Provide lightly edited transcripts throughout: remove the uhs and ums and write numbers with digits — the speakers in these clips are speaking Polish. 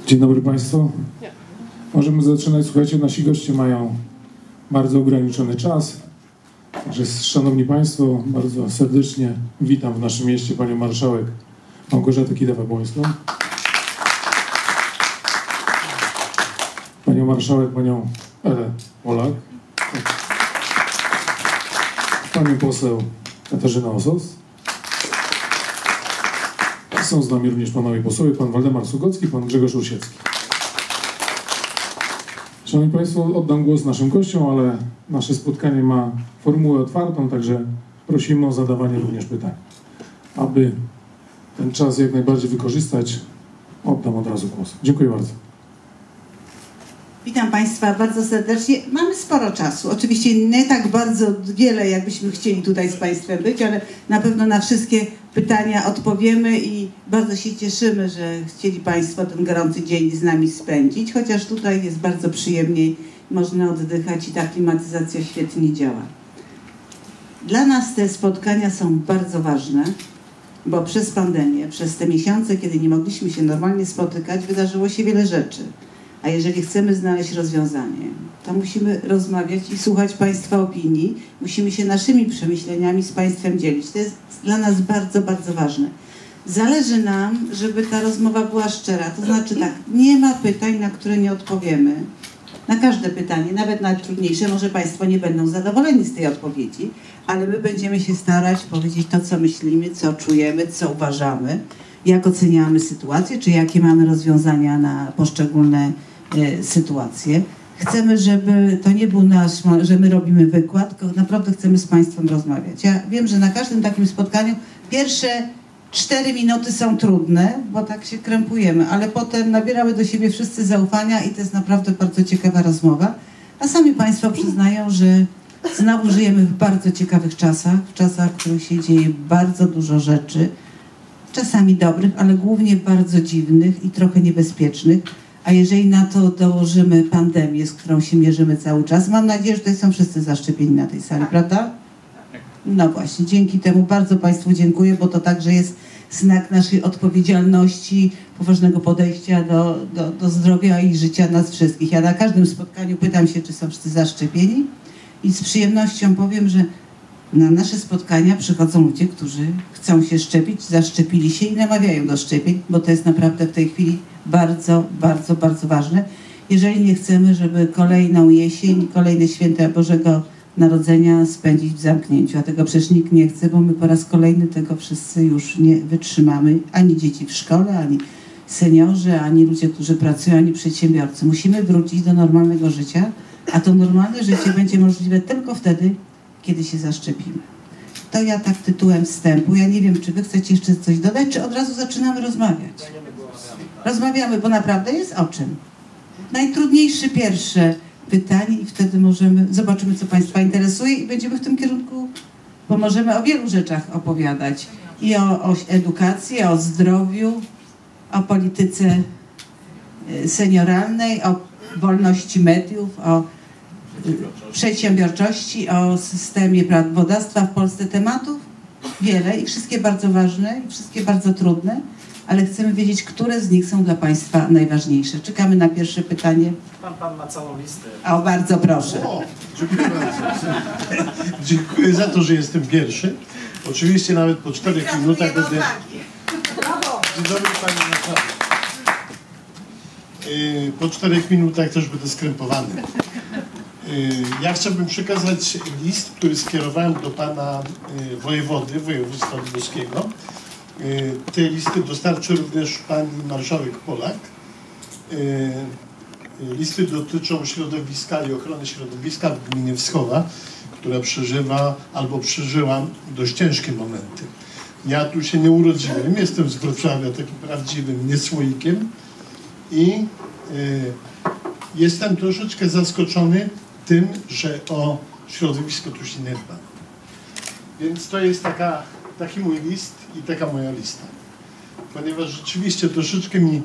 Dzień dobry Państwu. Możemy zaczynać. Słuchajcie, nasi goście mają bardzo ograniczony czas. Także, szanowni Państwo, bardzo serdecznie witam w naszym mieście panią marszałek Małgorzatę Kidawę-Błońską, panią marszałek, panią Elę Polak, panią poseł Katarzynę Osos. Są z nami również panowie posłowie, pan Waldemar Sługocki, pan Grzegorz Osiecki. Szanowni Państwo, oddam głos naszym gościom, ale nasze spotkanie ma formułę otwartą, także prosimy o zadawanie również pytań. Aby ten czas jak najbardziej wykorzystać, oddam od razu głos. Dziękuję bardzo. Witam Państwa bardzo serdecznie. Mamy sporo czasu. Oczywiście nie tak bardzo wiele, jakbyśmy chcieli tutaj z Państwem być, ale na pewno na wszystkie pytania odpowiemy i bardzo się cieszymy, że chcieli Państwo ten gorący dzień z nami spędzić, chociaż tutaj jest bardzo przyjemniej, można oddychać i ta klimatyzacja świetnie działa. Dla nas te spotkania są bardzo ważne, bo przez pandemię, przez te miesiące, kiedy nie mogliśmy się normalnie spotykać, wydarzyło się wiele rzeczy. A jeżeli chcemy znaleźć rozwiązanie, to musimy rozmawiać i słuchać Państwa opinii. Musimy się naszymi przemyśleniami z Państwem dzielić. To jest dla nas bardzo, bardzo ważne. Zależy nam, żeby ta rozmowa była szczera. To znaczy tak, nie ma pytań, na które nie odpowiemy. Na każde pytanie, nawet na trudniejsze, może Państwo nie będą zadowoleni z tej odpowiedzi, ale my będziemy się starać powiedzieć to, co myślimy, co czujemy, co uważamy, jak oceniamy sytuację, czy jakie mamy rozwiązania na poszczególne sytuacje. Chcemy, żeby to nie był że my robimy wykład, tylko naprawdę chcemy z Państwem rozmawiać. Ja wiem, że na każdym takim spotkaniu pierwsze 4 minuty są trudne, bo tak się krępujemy, ale potem nabierały do siebie wszyscy zaufania i to jest naprawdę bardzo ciekawa rozmowa. A sami Państwo przyznają, że znowu żyjemy w bardzo ciekawych czasach, w czasach, w których się dzieje bardzo dużo rzeczy, czasami dobrych, ale głównie bardzo dziwnych i trochę niebezpiecznych. A jeżeli na to dołożymy pandemię, z którą się mierzymy cały czas, mam nadzieję, że tutaj są wszyscy zaszczepieni na tej sali, prawda? No właśnie, dzięki temu bardzo Państwu dziękuję, bo to także jest znak naszej odpowiedzialności, poważnego podejścia do zdrowia i życia nas wszystkich. Ja na każdym spotkaniu pytam się, czy są wszyscy zaszczepieni i z przyjemnością powiem, że na nasze spotkania przychodzą ludzie, którzy chcą się szczepić, zaszczepili się i namawiają do szczepień, bo to jest naprawdę w tej chwili bardzo, bardzo, bardzo ważne. Jeżeli nie chcemy, żeby kolejną jesień, kolejne święta Bożego Narodzenia spędzić w zamknięciu, a tego przecież nikt nie chce, bo my po raz kolejny tego wszyscy już nie wytrzymamy. Ani dzieci w szkole, ani seniorzy, ani ludzie, którzy pracują, ani przedsiębiorcy. Musimy wrócić do normalnego życia, a to normalne życie będzie możliwe tylko wtedy, kiedy się zaszczepimy. To ja tak tytułem wstępu. Ja nie wiem, czy wy chcecie jeszcze coś dodać, czy od razu zaczynamy rozmawiać. Rozmawiamy, bo naprawdę jest o czym. Najtrudniejsze pierwsze pytanie i wtedy zobaczymy, co Państwa interesuje i będziemy w tym kierunku, bo możemy o wielu rzeczach opowiadać. I o edukacji, o zdrowiu, o polityce senioralnej, o wolności mediów, o przedsiębiorczości, o systemie prawodawstwa w Polsce. Tematów wiele i wszystkie bardzo ważne i wszystkie bardzo trudne, ale chcemy wiedzieć, które z nich są dla Państwa najważniejsze. Czekamy na pierwsze pytanie. Pan ma całą listę. O, bardzo proszę. O, dziękuję bardzo. Dziękuję za to, że jestem pierwszy. Oczywiście nawet po 4 minutach będę... Dzień dobry Pani Marszałek. Po 4 minutach też będę skrępowany. Ja chciałbym przekazać list, który skierowałem do pana wojewody województwa lubuskiego. Te listy dostarczy również pani marszałek Polak. Listy dotyczą środowiska i ochrony środowiska w gminie Wschowa, która przeżywa albo przeżyła dość ciężkie momenty. Ja tu się nie urodziłem, jestem z Wrocławia takim prawdziwym niesłoikiem i jestem troszeczkę zaskoczony tym, że o środowisko tu się nie dba. Więc to jest taki mój list i taka moja lista. Ponieważ rzeczywiście troszeczkę mi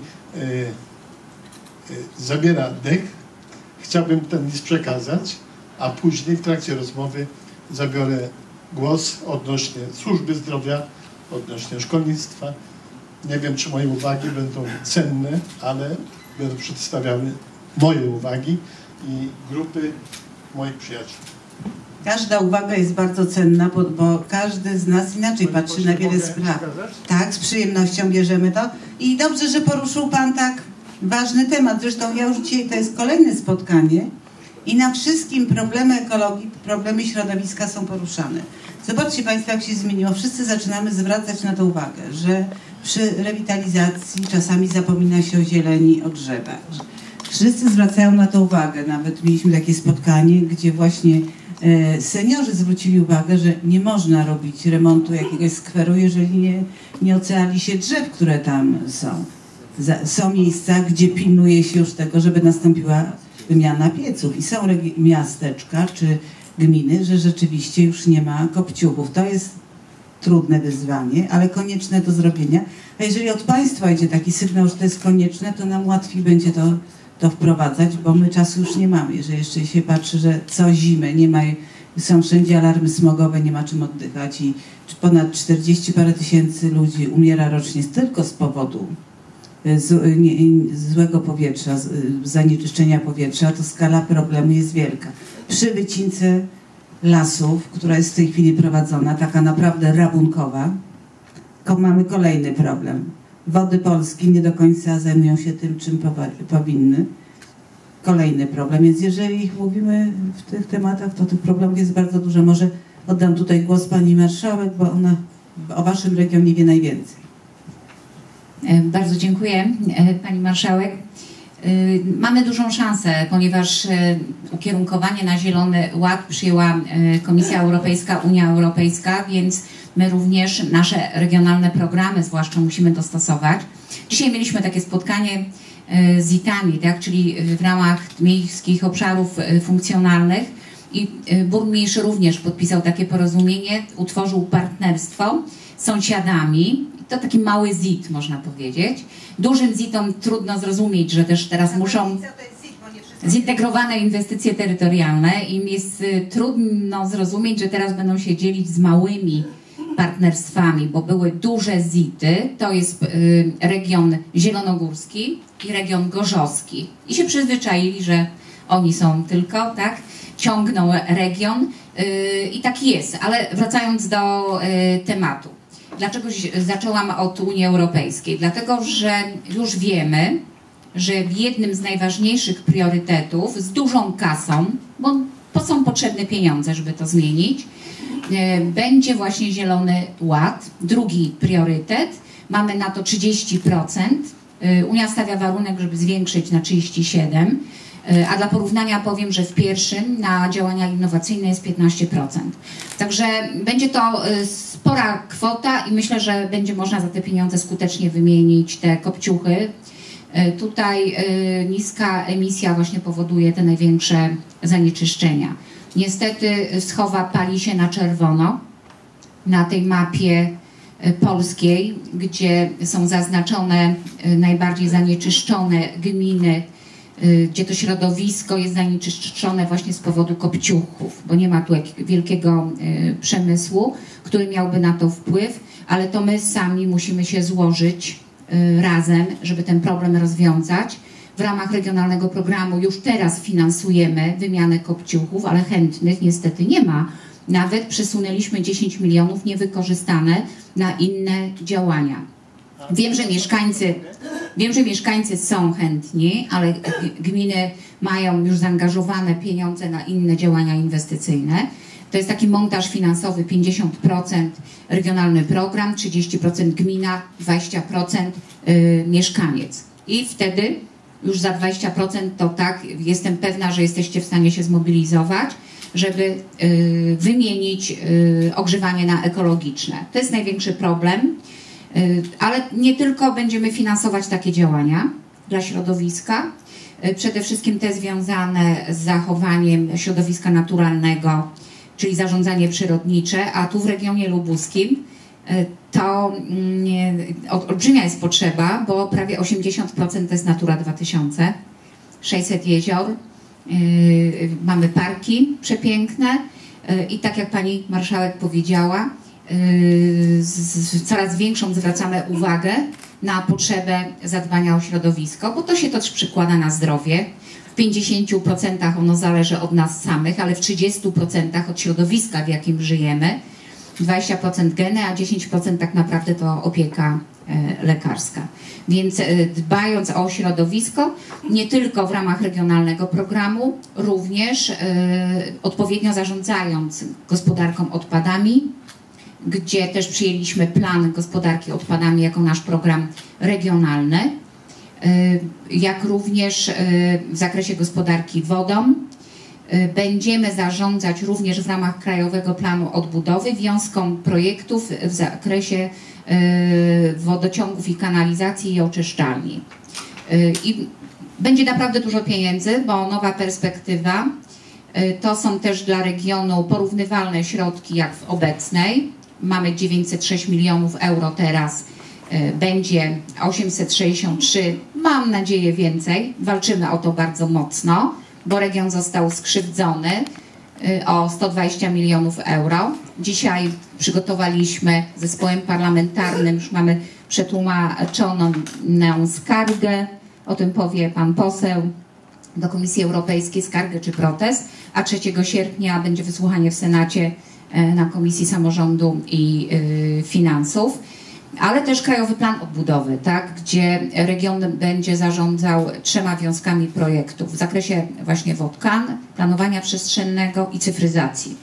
zabiera dech, chciałbym ten list przekazać, a później w trakcie rozmowy zabiorę głos odnośnie służby zdrowia, odnośnie szkolnictwa. Nie wiem, czy moje uwagi będą cenne, ale będą przedstawiały moje uwagi i grupy moich przyjaciół. Każda uwaga jest bardzo cenna, bo każdy z nas inaczej patrzy na wiele spraw. Tak, z przyjemnością bierzemy to. I dobrze, że poruszył Pan tak ważny temat. Zresztą ja już dzisiaj, to jest kolejne spotkanie i na wszystkim problemy ekologii, problemy środowiska są poruszane. Zobaczcie Państwo, jak się zmieniło. Wszyscy zaczynamy zwracać na to uwagę, że przy rewitalizacji czasami zapomina się o zieleni, o drzewach. Wszyscy zwracają na to uwagę. Nawet mieliśmy takie spotkanie, gdzie właśnie seniorzy zwrócili uwagę, że nie można robić remontu jakiegoś skweru, jeżeli nie ocali się drzew, które tam są. Są miejsca, gdzie pilnuje się już tego, żeby nastąpiła wymiana pieców. I są miasteczka czy gminy, że rzeczywiście już nie ma kopciuchów. To jest trudne wyzwanie, ale konieczne do zrobienia. A jeżeli od Państwa idzie taki sygnał, że to jest konieczne, to nam łatwiej będzie to wprowadzać, bo my czasu już nie mamy. Jeżeli jeszcze się patrzy, że co zimę nie ma, są wszędzie alarmy smogowe, nie ma czym oddychać i ponad 40 parę tysięcy ludzi umiera rocznie tylko z powodu złego powietrza, zanieczyszczenia powietrza, to skala problemu jest wielka. Przy wycince lasów, która jest w tej chwili prowadzona, taka naprawdę rabunkowa, mamy kolejny problem. Wody Polski nie do końca zajmują się tym, czym powinny. Kolejny problem. Więc jeżeli mówimy w tych tematach, to tych problemów jest bardzo dużo. Może oddam tutaj głos Pani Marszałek, bo ona o Waszym regionie wie najwięcej. Bardzo dziękuję Pani Marszałek. Mamy dużą szansę, ponieważ ukierunkowanie na Zielony Ład przyjęła Komisja Europejska, Unia Europejska, więc my również nasze regionalne programy zwłaszcza musimy dostosować. Dzisiaj mieliśmy takie spotkanie z ITAMI, tak, czyli w ramach miejskich obszarów funkcjonalnych i burmistrz również podpisał takie porozumienie, utworzył partnerstwo z sąsiadami. To taki mały ZIT, można powiedzieć. Dużym ZIT-om trudno zrozumieć, że też teraz muszą zintegrowane inwestycje terytorialne. Im jest trudno zrozumieć, że teraz będą się dzielić z małymi partnerstwami, bo były duże ZIT-y, to jest region zielonogórski i region gorzowski. I się przyzwyczaili, że oni są tylko, tak, ciągną region i tak jest. Ale wracając do tematu. Dlaczego zaczęłam od Unii Europejskiej? Dlatego, że już wiemy, że jednym z najważniejszych priorytetów z dużą kasą, bo są potrzebne pieniądze, żeby to zmienić, będzie właśnie Zielony Ład. Drugi priorytet, mamy na to 30%. Unia stawia warunek, żeby zwiększyć na 37%. A dla porównania powiem, że w pierwszym na działania innowacyjne jest 15%. Także będzie to spora kwota i myślę, że będzie można za te pieniądze skutecznie wymienić te kopciuchy. Tutaj niska emisja właśnie powoduje te największe zanieczyszczenia. Niestety Wschowa pali się na czerwono na tej mapie polskiej, gdzie są zaznaczone najbardziej zanieczyszczone gminy, gdzie to środowisko jest zanieczyszczone właśnie z powodu kopciuchów, bo nie ma tu wielkiego przemysłu, który miałby na to wpływ, ale to my sami musimy się złożyć razem, żeby ten problem rozwiązać. W ramach regionalnego programu już teraz finansujemy wymianę kopciuchów, ale chętnych niestety nie ma. Nawet przesunęliśmy 10 milionów niewykorzystane na inne działania. Wiem, że mieszkańcy są chętni, ale gminy mają już zaangażowane pieniądze na inne działania inwestycyjne. To jest taki montaż finansowy, 50% regionalny program, 30% gmina, 20% mieszkaniec. I wtedy już za 20% to tak, jestem pewna, że jesteście w stanie się zmobilizować, żeby wymienić ogrzewanie na ekologiczne. To jest największy problem. Ale nie tylko będziemy finansować takie działania dla środowiska, przede wszystkim te związane z zachowaniem środowiska naturalnego, czyli zarządzanie przyrodnicze, a tu w regionie lubuskim to olbrzymia jest potrzeba, bo prawie 80% to jest Natura 2000, 600 jezior, mamy parki przepiękne i tak jak pani marszałek powiedziała, coraz większą zwracamy uwagę na potrzebę zadbania o środowisko, bo to się też przekłada na zdrowie. W 50% ono zależy od nas samych, ale w 30% od środowiska, w jakim żyjemy. 20% geny, a 10% tak naprawdę to opieka lekarska. Więc dbając o środowisko, nie tylko w ramach regionalnego programu, również odpowiednio zarządzając gospodarką odpadami, gdzie też przyjęliśmy plan gospodarki odpadami jako nasz program regionalny, jak również w zakresie gospodarki wodą. Będziemy zarządzać również w ramach Krajowego Planu Odbudowy wiązką projektów w zakresie wodociągów i kanalizacji i oczyszczalni. I będzie naprawdę dużo pieniędzy, bo nowa perspektywa to są też dla regionu porównywalne środki jak w obecnej. Mamy 906 milionów euro teraz, będzie 863, mam nadzieję więcej. Walczymy o to bardzo mocno, bo region został skrzywdzony o 120 milionów euro. Dzisiaj przygotowaliśmy zespołem parlamentarnym, już mamy przetłumaczoną skargę, o tym powie pan poseł, do Komisji Europejskiej, skargę czy protest, a 3 sierpnia będzie wysłuchanie w Senacie na Komisji Samorządu i Finansów, ale też Krajowy Plan Odbudowy, tak, gdzie region będzie zarządzał 3 wiązkami projektów w zakresie właśnie WOTKAN, planowania przestrzennego i cyfryzacji.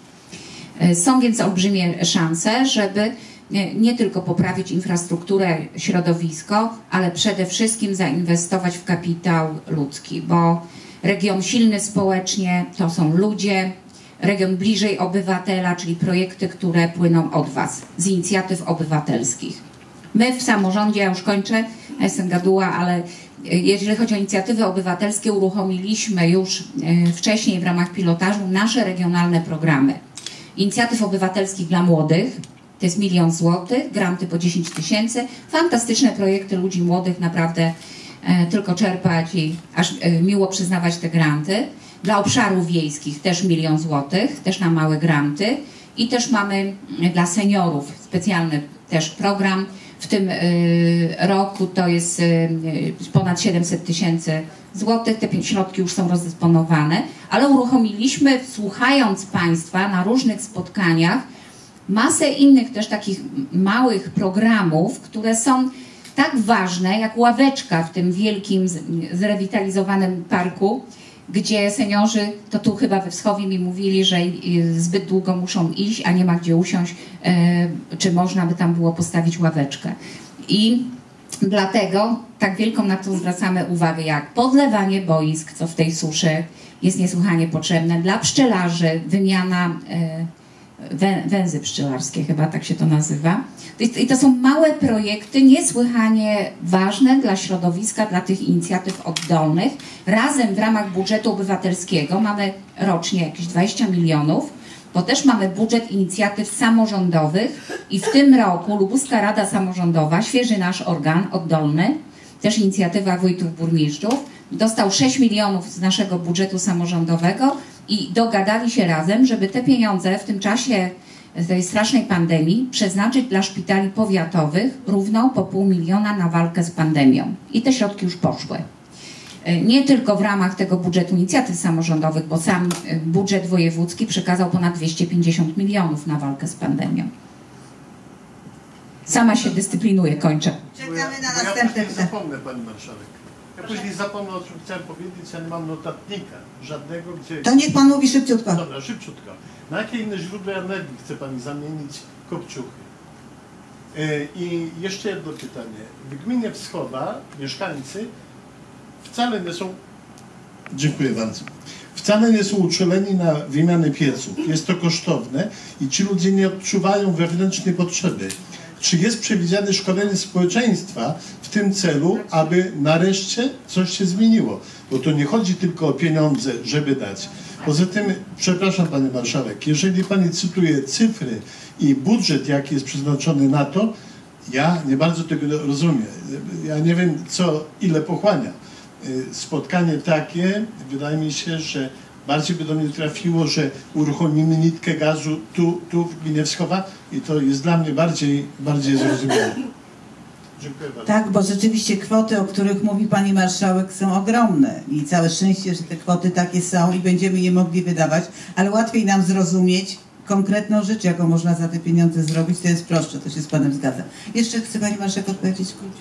Są więc olbrzymie szanse, żeby nie tylko poprawić infrastrukturę, środowisko, ale przede wszystkim zainwestować w kapitał ludzki, bo region silny społecznie to są ludzie, region bliżej obywatela, czyli projekty, które płyną od Was, z inicjatyw obywatelskich. My w samorządzie, ja już kończę, ja jestem gaduła, ale jeżeli chodzi o inicjatywy obywatelskie, uruchomiliśmy już wcześniej w ramach pilotażu nasze regionalne programy inicjatyw obywatelskich dla młodych. To jest 1 000 000 złotych, granty po 10 000, fantastyczne projekty ludzi młodych, naprawdę tylko czerpać i aż miło przyznawać te granty. Dla obszarów wiejskich też 1 000 000 złotych, też na małe granty. I też mamy dla seniorów specjalny też program. W tym roku to jest ponad 700 000 złotych. Te środki już są rozdysponowane, ale uruchomiliśmy, słuchając Państwa na różnych spotkaniach, masę innych też takich małych programów, które są tak ważne jak ławeczka w tym wielkim, zrewitalizowanym parku, gdzie seniorzy, to tu chyba we Wschowie mi mówili, że zbyt długo muszą iść, a nie ma gdzie usiąść, czy można by tam było postawić ławeczkę. I dlatego tak wielką na to zwracamy uwagę, jak podlewanie boisk, co w tej suszy jest niesłychanie potrzebne, dla pszczelarzy, wymiana węzy pszczelarskie, chyba tak się to nazywa. I to są małe projekty niesłychanie ważne dla środowiska, dla tych inicjatyw oddolnych. Razem w ramach budżetu obywatelskiego mamy rocznie jakieś 20 milionów, bo też mamy budżet inicjatyw samorządowych i w tym roku Lubuska Rada Samorządowa, świeży nasz organ oddolny, też inicjatywa wójtów, burmistrzów, dostał 6 milionów z naszego budżetu samorządowego i dogadali się razem, żeby te pieniądze w tym czasie tej strasznej pandemii przeznaczyć dla szpitali powiatowych równo po 500 000 na walkę z pandemią. I te środki już poszły. Nie tylko w ramach tego budżetu inicjatyw samorządowych, bo sam budżet wojewódzki przekazał ponad 250 milionów na walkę z pandemią. Sama się dyscyplinuję, kończę. Czekamy na następne. Ja zapomnę, Pani Marszałek. Ja później zapomnę, o czym chciałem powiedzieć, ja nie mam notatnika żadnego, gdzie... To niech Pan mówi szybciutko. Dobra, szybciutko. Na jakie inne źródła energii chce Pani zamienić kopciuchy? I jeszcze jedno pytanie. W gminie Wschowa mieszkańcy wcale nie są... Dziękuję bardzo. Wcale nie są uczuleni na wymianę pieców. Jest to kosztowne i ci ludzie nie odczuwają wewnętrznej potrzeby. Czy jest przewidziane szkolenie społeczeństwa w tym celu, aby nareszcie coś się zmieniło? Bo to nie chodzi tylko o pieniądze, żeby dać. Poza tym, przepraszam Pani Marszałek, jeżeli Pani cytuje cyfry i budżet, jaki jest przeznaczony na to, ja nie bardzo tego rozumiem. Ja nie wiem, ile pochłania. Spotkanie takie, wydaje mi się, że bardziej by do mnie trafiło, że uruchomimy nitkę gazu tu w gminie Wschowa i to jest dla mnie bardziej zrozumiałe. Dziękuję bardzo. Tak, bo rzeczywiście kwoty, o których mówi pani marszałek, są ogromne i całe szczęście, że te kwoty takie są i będziemy je mogli wydawać, ale łatwiej nam zrozumieć konkretną rzecz, jaką można za te pieniądze zrobić, to jest prostsze, to się z panem zgadza. Jeszcze chce pani marszałek odpowiedzieć krótko.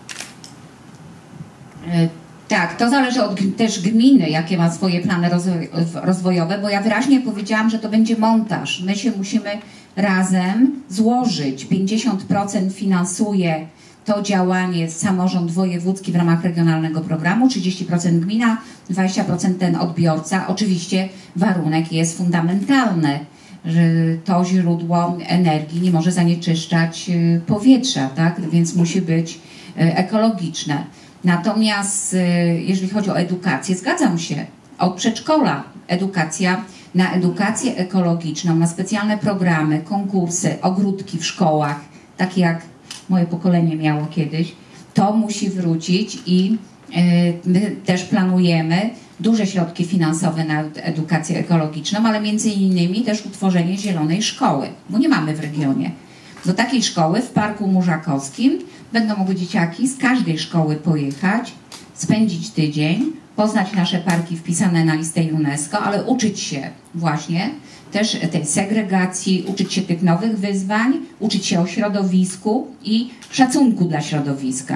Tak, to zależy od też gminy, jakie ma swoje plany rozwojowe, bo ja wyraźnie powiedziałam, że to będzie montaż. My się musimy razem złożyć. 50% finansuje to działanie samorząd wojewódzki w ramach regionalnego programu, 30% gmina, 20% ten odbiorca. Oczywiście warunek jest fundamentalny, że to źródło energii nie może zanieczyszczać powietrza, tak? Więc musi być ekologiczne. Natomiast jeżeli chodzi o edukację, zgadzam się, od przedszkola edukacja, na edukację ekologiczną, na specjalne programy, konkursy, ogródki w szkołach, takie jak moje pokolenie miało kiedyś, to musi wrócić i my też planujemy duże środki finansowe na edukację ekologiczną, ale między innymi też utworzenie zielonej szkoły, bo nie mamy w regionie. Do takiej szkoły w Parku Murzakowskim będą mogły dzieciaki z każdej szkoły pojechać, spędzić tydzień, poznać nasze parki wpisane na listę UNESCO, ale uczyć się właśnie też tej segregacji, uczyć się tych nowych wyzwań, uczyć się o środowisku i szacunku dla środowiska.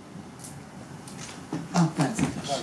O, bardzo proszę.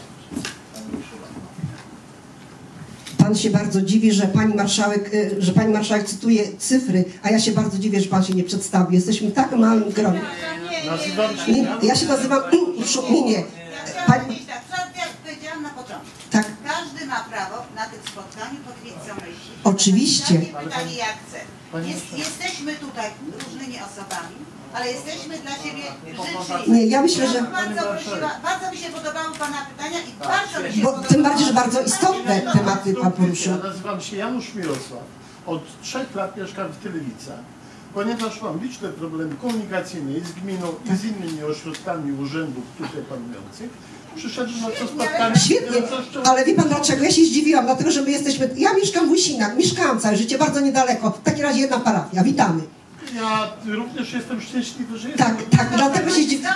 Pan się bardzo dziwi, że pani marszałek cytuje cyfry, a ja się bardzo dziwię, że pan się nie przedstawi. Jesteśmy w tak małym gronie. Ja się nazywam nie. Pani... Ja powiedziałam na początku. Tak. Każdy ma prawo na tym spotkaniu powiedzieć, co myśli. Oczywiście. Takie pytanie jak chce. Jesteśmy tutaj różnymi osobami, ale jesteśmy dla siebie życzliwi. Nie, ja myślę, że... Bardzo mi się podobały pana pytania i bardzo mi się podobały... Tym bardziej, że bardzo istotne tematy pan poruszył. Ja nazywam się Janusz Mirosław. Od 3 lat mieszkam w Tylewicach. Ponieważ mam liczne problemy komunikacyjne z gminą i z innymi ośrodkami urzędów tutaj panujących, przyszedłem na to spotkanie. Świetnie, ale wie pan dlaczego? Ja się zdziwiłam, dlatego że my jesteśmy... Ja mieszkam w Łysinach, mieszkałam całe życie, bardzo niedaleko. W takim razie jedna parafia, witamy. Ja również jestem szczęśliwy, że jestem... Tak, dlatego się zdziwiłam.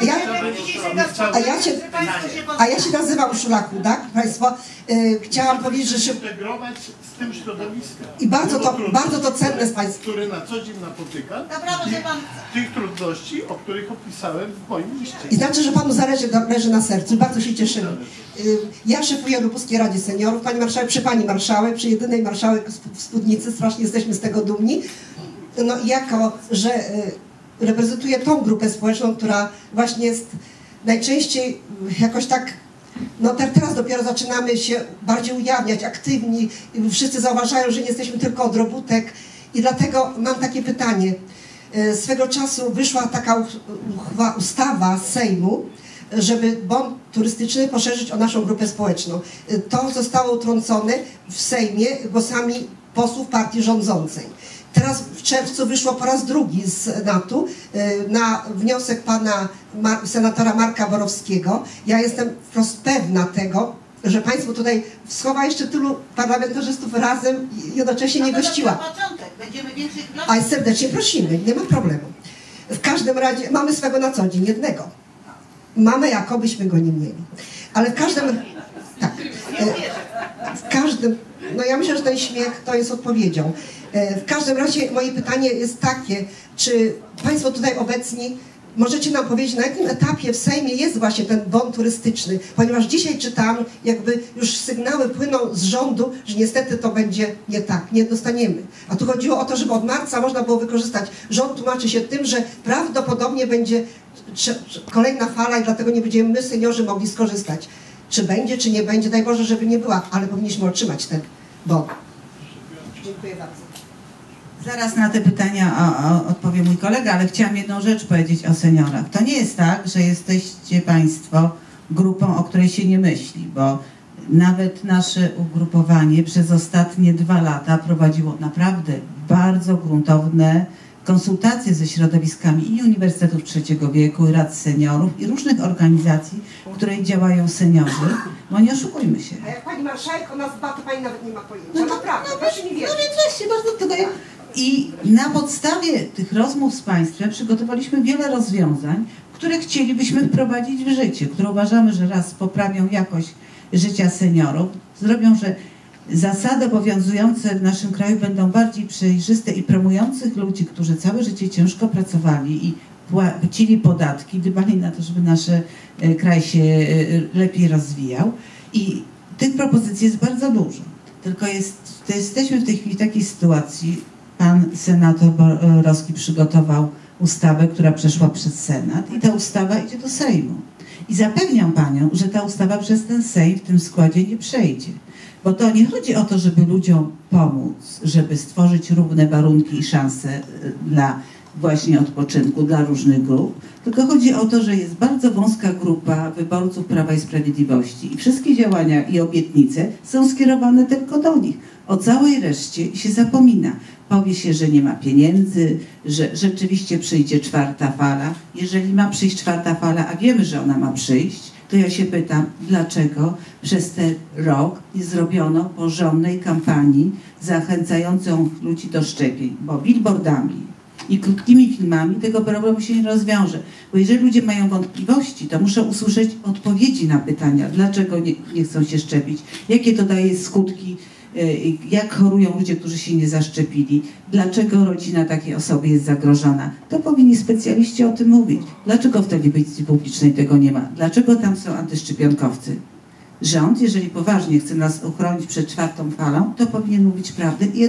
A ja się nazywam Urszula Chudak, państwo. Chciałam powiedzieć, że... integrować z tym środowiskiem. I bardzo to cenne z państwa. Który na co dzień napotyka tych trudności, o których opisałem w moim liście. I znaczy, że panu leży na sercu. Bardzo się cieszymy. Ja szefuję Lubuskiej Radzie Seniorów, pani marszałek, przy pani marszałek, przy jedynej marszałek w Studnicy. Strasznie jesteśmy z tego dumni. No i jako, że reprezentuję tą grupę społeczną, która właśnie jest najczęściej jakoś tak, no teraz dopiero zaczynamy się bardziej ujawniać, aktywni, wszyscy zauważają, że nie jesteśmy tylko od robótek i dlatego mam takie pytanie. Swego czasu wyszła taka ustawa z Sejmu, żeby bon turystyczny poszerzyć o naszą grupę społeczną. To zostało utrącone w Sejmie głosami posłów partii rządzącej. Teraz w czerwcu wyszło po raz drugi z Senatu na wniosek pana senatora Marka Borowskiego. Ja jestem wprost pewna tego, że państwo tutaj schowa jeszcze tylu parlamentarzystów razem i jednocześnie nie gościła. A serdecznie prosimy, nie ma problemu. W każdym razie mamy swego na co dzień, jednego. Mamy, jakobyśmy go nie mieli. Ale w każdym... Tak. W każdym... No ja myślę, że ten śmiech to jest odpowiedzią. W każdym razie moje pytanie jest takie, czy państwo tutaj obecni możecie nam powiedzieć, na jakim etapie w Sejmie jest właśnie ten bon turystyczny? Ponieważ dzisiaj czytam, jakby już sygnały płyną z rządu, że niestety to będzie nie tak, nie dostaniemy. A tu chodziło o to, żeby od marca można było wykorzystać. Rząd tłumaczy się tym, że prawdopodobnie będzie kolejna fala i dlatego nie będziemy my, seniorzy, mogli skorzystać. Czy będzie, czy nie będzie, daj Boże, żeby nie była, ale powinniśmy otrzymać ten bon. Dziękuję bardzo. Zaraz na te pytania odpowie mój kolega, ale chciałam jedną rzecz powiedzieć o seniorach. To nie jest tak, że jesteście państwo grupą, o której się nie myśli, bo nawet nasze ugrupowanie przez ostatnie 2 lata prowadziło naprawdę bardzo gruntowne konsultacje ze środowiskami i Uniwersytetów Trzeciego Wieku, i Rad Seniorów, i różnych organizacji, w której działają seniorzy. No nie oszukujmy się. A jak pani marszałek o nas dba, to pani nawet nie ma pojęcia. No naprawdę, proszę mi wierzyć. No więc właśnie, bardzo tutaj. I na podstawie tych rozmów z państwem przygotowaliśmy wiele rozwiązań, które chcielibyśmy wprowadzić w życie, które uważamy, że raz poprawią jakość życia seniorów, zrobią, że zasady obowiązujące w naszym kraju będą bardziej przejrzyste i promujących ludzi, którzy całe życie ciężko pracowali i płacili podatki, dbali na to, żeby nasz kraj się lepiej rozwijał. I tych propozycji jest bardzo dużo. Tylko jesteśmy w tej chwili w takiej sytuacji, pan senator Borowski przygotował ustawę, która przeszła przez Senat i ta ustawa idzie do Sejmu. I zapewniam panią, że ta ustawa przez ten Sejm w tym składzie nie przejdzie. Bo to nie chodzi o to, żeby ludziom pomóc, żeby stworzyć równe warunki i szanse dla właśnie odpoczynku, dla różnych grup, tylko chodzi o to, że jest bardzo wąska grupa wyborców Prawa i Sprawiedliwości i wszystkie działania i obietnice są skierowane tylko do nich. O całej reszcie się zapomina. Powie się, że nie ma pieniędzy, że rzeczywiście przyjdzie czwarta fala. Jeżeli ma przyjść czwarta fala, a wiemy, że ona ma przyjść, to ja się pytam, dlaczego przez ten rok nie zrobiono porządnej kampanii zachęcającą ludzi do szczepień, bo billboardami i krótkimi filmami tego problemu się nie rozwiąże. Bo jeżeli ludzie mają wątpliwości, to muszą usłyszeć odpowiedzi na pytania, dlaczego nie chcą się szczepić, jakie to daje skutki, jak chorują ludzie, którzy się nie zaszczepili, dlaczego rodzina takiej osoby jest zagrożona. To powinni specjaliści o tym mówić. Dlaczego w telewizji publicznej tego nie ma? Dlaczego tam są antyszczepionkowcy? Rząd, jeżeli poważnie chce nas uchronić przed czwartą falą, to powinien mówić prawdę i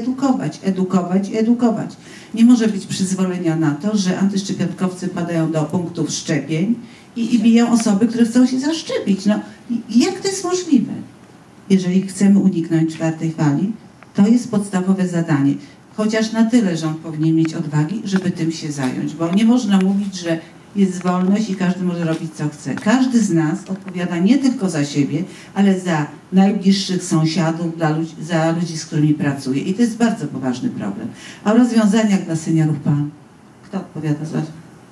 edukować. Nie może być przyzwolenia na to, że antyszczepionkowcy padają do punktów szczepień i biją osoby, które chcą się zaszczepić. No, jak to jest możliwe? Jeżeli chcemy uniknąć czwartej fali, to jest podstawowe zadanie. Chociaż na tyle rząd powinien mieć odwagi, żeby tym się zająć, bo nie można mówić, że jest wolność i każdy może robić co chce. Każdy z nas odpowiada nie tylko za siebie, ale za najbliższych sąsiadów, za ludzi, z którymi pracuje. I to jest bardzo poważny problem. A o rozwiązaniach dla seniorów pan? Kto odpowiada za to?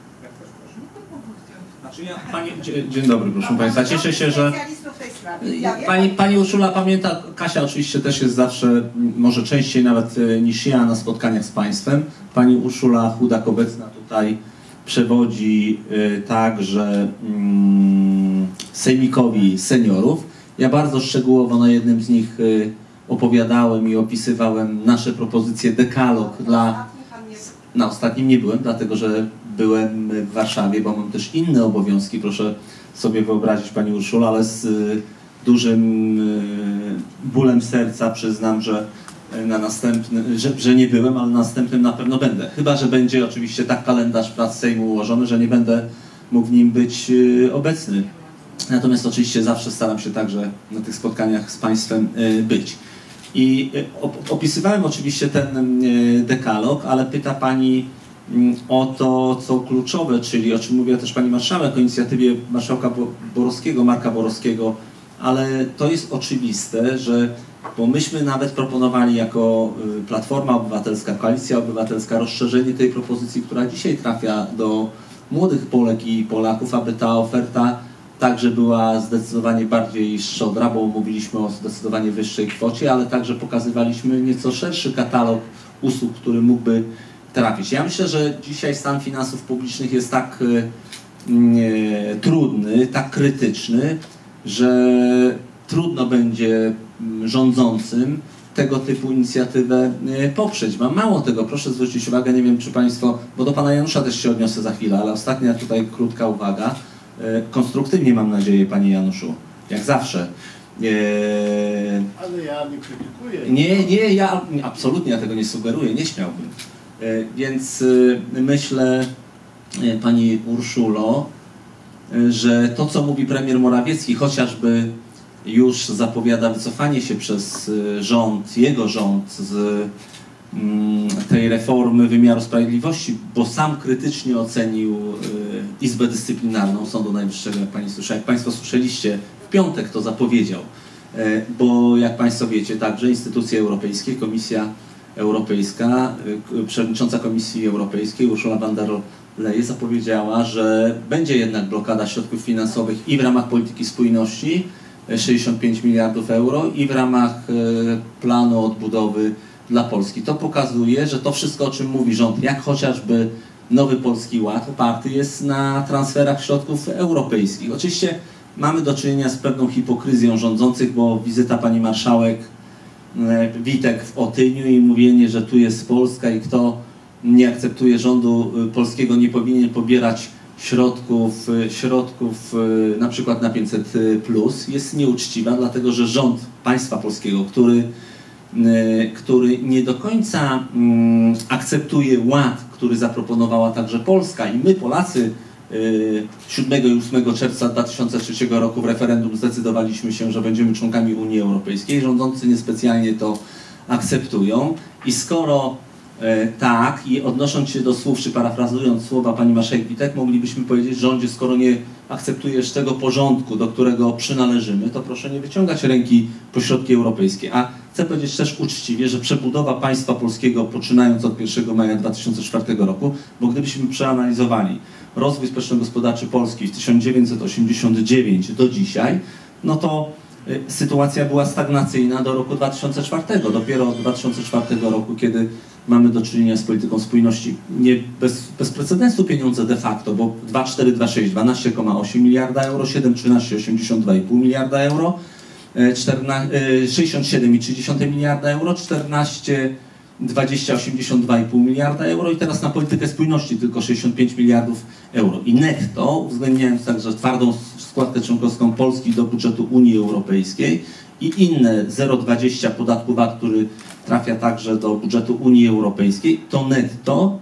Dzień dobry, proszę Państwa. Cieszę się, że Pani Urszula pamięta, Kasia oczywiście też jest zawsze, może częściej nawet niż ja, na spotkaniach z Państwem. Pani Urszula Chudak obecna tutaj przewodzi także sejmikowi seniorów. Ja bardzo szczegółowo na jednym z nich opowiadałem i opisywałem nasze propozycje dekalog dla... Na ostatnim nie byłem, dlatego że byłem w Warszawie, bo mam też inne obowiązki, proszę sobie wyobrazić, Pani Urszula, ale z dużym bólem serca przyznam, że na następny, że nie byłem, ale na następnym na pewno będę. Chyba że będzie oczywiście tak kalendarz prac Sejmu ułożony, że nie będę mógł w nim być obecny. Natomiast oczywiście zawsze staram się także na tych spotkaniach z Państwem być. I opisywałem oczywiście ten dekalog, ale pyta Pani o to, co kluczowe, czyli o czym mówiła też Pani Marszałek, o inicjatywie marszałka Borowskiego, Marka Borowskiego, ale to jest oczywiste, że bo myśmy nawet proponowali jako Platforma Obywatelska, Koalicja Obywatelska rozszerzenie tej propozycji, która dzisiaj trafia do młodych Polek i Polaków, aby ta oferta także była zdecydowanie bardziej szczodra, bo mówiliśmy o zdecydowanie wyższej kwocie, ale także pokazywaliśmy nieco szerszy katalog usług, który mógłby trafić. Ja myślę, że dzisiaj stan finansów publicznych jest tak trudny, tak krytyczny, że trudno będzie rządzącym tego typu inicjatywę poprzeć. Mało tego, proszę zwrócić uwagę, nie wiem czy Państwo, bo do Pana Janusza też się odniosę za chwilę, ale ostatnia tutaj krótka uwaga. Konstruktywnie mam nadzieję, Panie Januszu, jak zawsze. Ale ja nie krytykuję. Nie, ja absolutnie tego nie sugeruję, nie śmiałbym. Więc myślę, Pani Urszulo, że to, co mówi premier Morawiecki, chociażby już zapowiada wycofanie się przez rząd, jego rząd z tej reformy wymiaru sprawiedliwości, bo sam krytycznie ocenił Izbę Dyscyplinarną Sądu Najwyższego, jak Państwo słyszeliście, w piątek to zapowiedział, bo jak Państwo wiecie, także instytucje europejskie, Komisja Europejska, przewodnicząca Komisji Europejskiej Ursula von der Leyen zapowiedziała, że będzie jednak blokada środków finansowych i w ramach polityki spójności 65 miliardów euro i w ramach planu odbudowy dla Polski. To pokazuje, że to wszystko, o czym mówi rząd, jak chociażby Nowy Polski Ład oparty jest na transferach środków europejskich. Oczywiście mamy do czynienia z pewną hipokryzją rządzących, bo wizyta pani marszałek Witek w Otyniu i mówienie, że tu jest Polska i kto nie akceptuje rządu polskiego, nie powinien pobierać środków na przykład na 500+, jest nieuczciwa, dlatego że rząd państwa polskiego, który nie do końca akceptuje ład, który zaproponowała także Polska i my Polacy 7 i 8 czerwca 2003 roku w referendum zdecydowaliśmy się, że będziemy członkami Unii Europejskiej. Rządzący niespecjalnie to akceptują i skoro tak, i odnosząc się do słów, czy parafrazując słowa pani marszałek Witek, moglibyśmy powiedzieć rządzie, skoro nie akceptujesz tego porządku, do którego przynależymy, to proszę nie wyciągać ręki po środki europejskie. A chcę powiedzieć też uczciwie, że przebudowa państwa polskiego poczynając od 1 maja 2004 roku, bo gdybyśmy przeanalizowali rozwój społeczno-gospodarczy Polski w 1989 do dzisiaj, no to sytuacja była stagnacyjna do roku 2004. Dopiero od 2004 roku, kiedy mamy do czynienia z polityką spójności, nie bez precedensu pieniądze de facto, bo 2,426, 12,8 miliarda euro, 7,13, 82,5 miliarda euro, 67,3 miliarda euro, 14, 20, 82,5 miliarda euro i teraz na politykę spójności tylko 65 miliardów euro. I netto, uwzględniając także twardą składkę członkowską Polski do budżetu Unii Europejskiej i inne 0,20 podatku VAT, który trafia także do budżetu Unii Europejskiej, to netto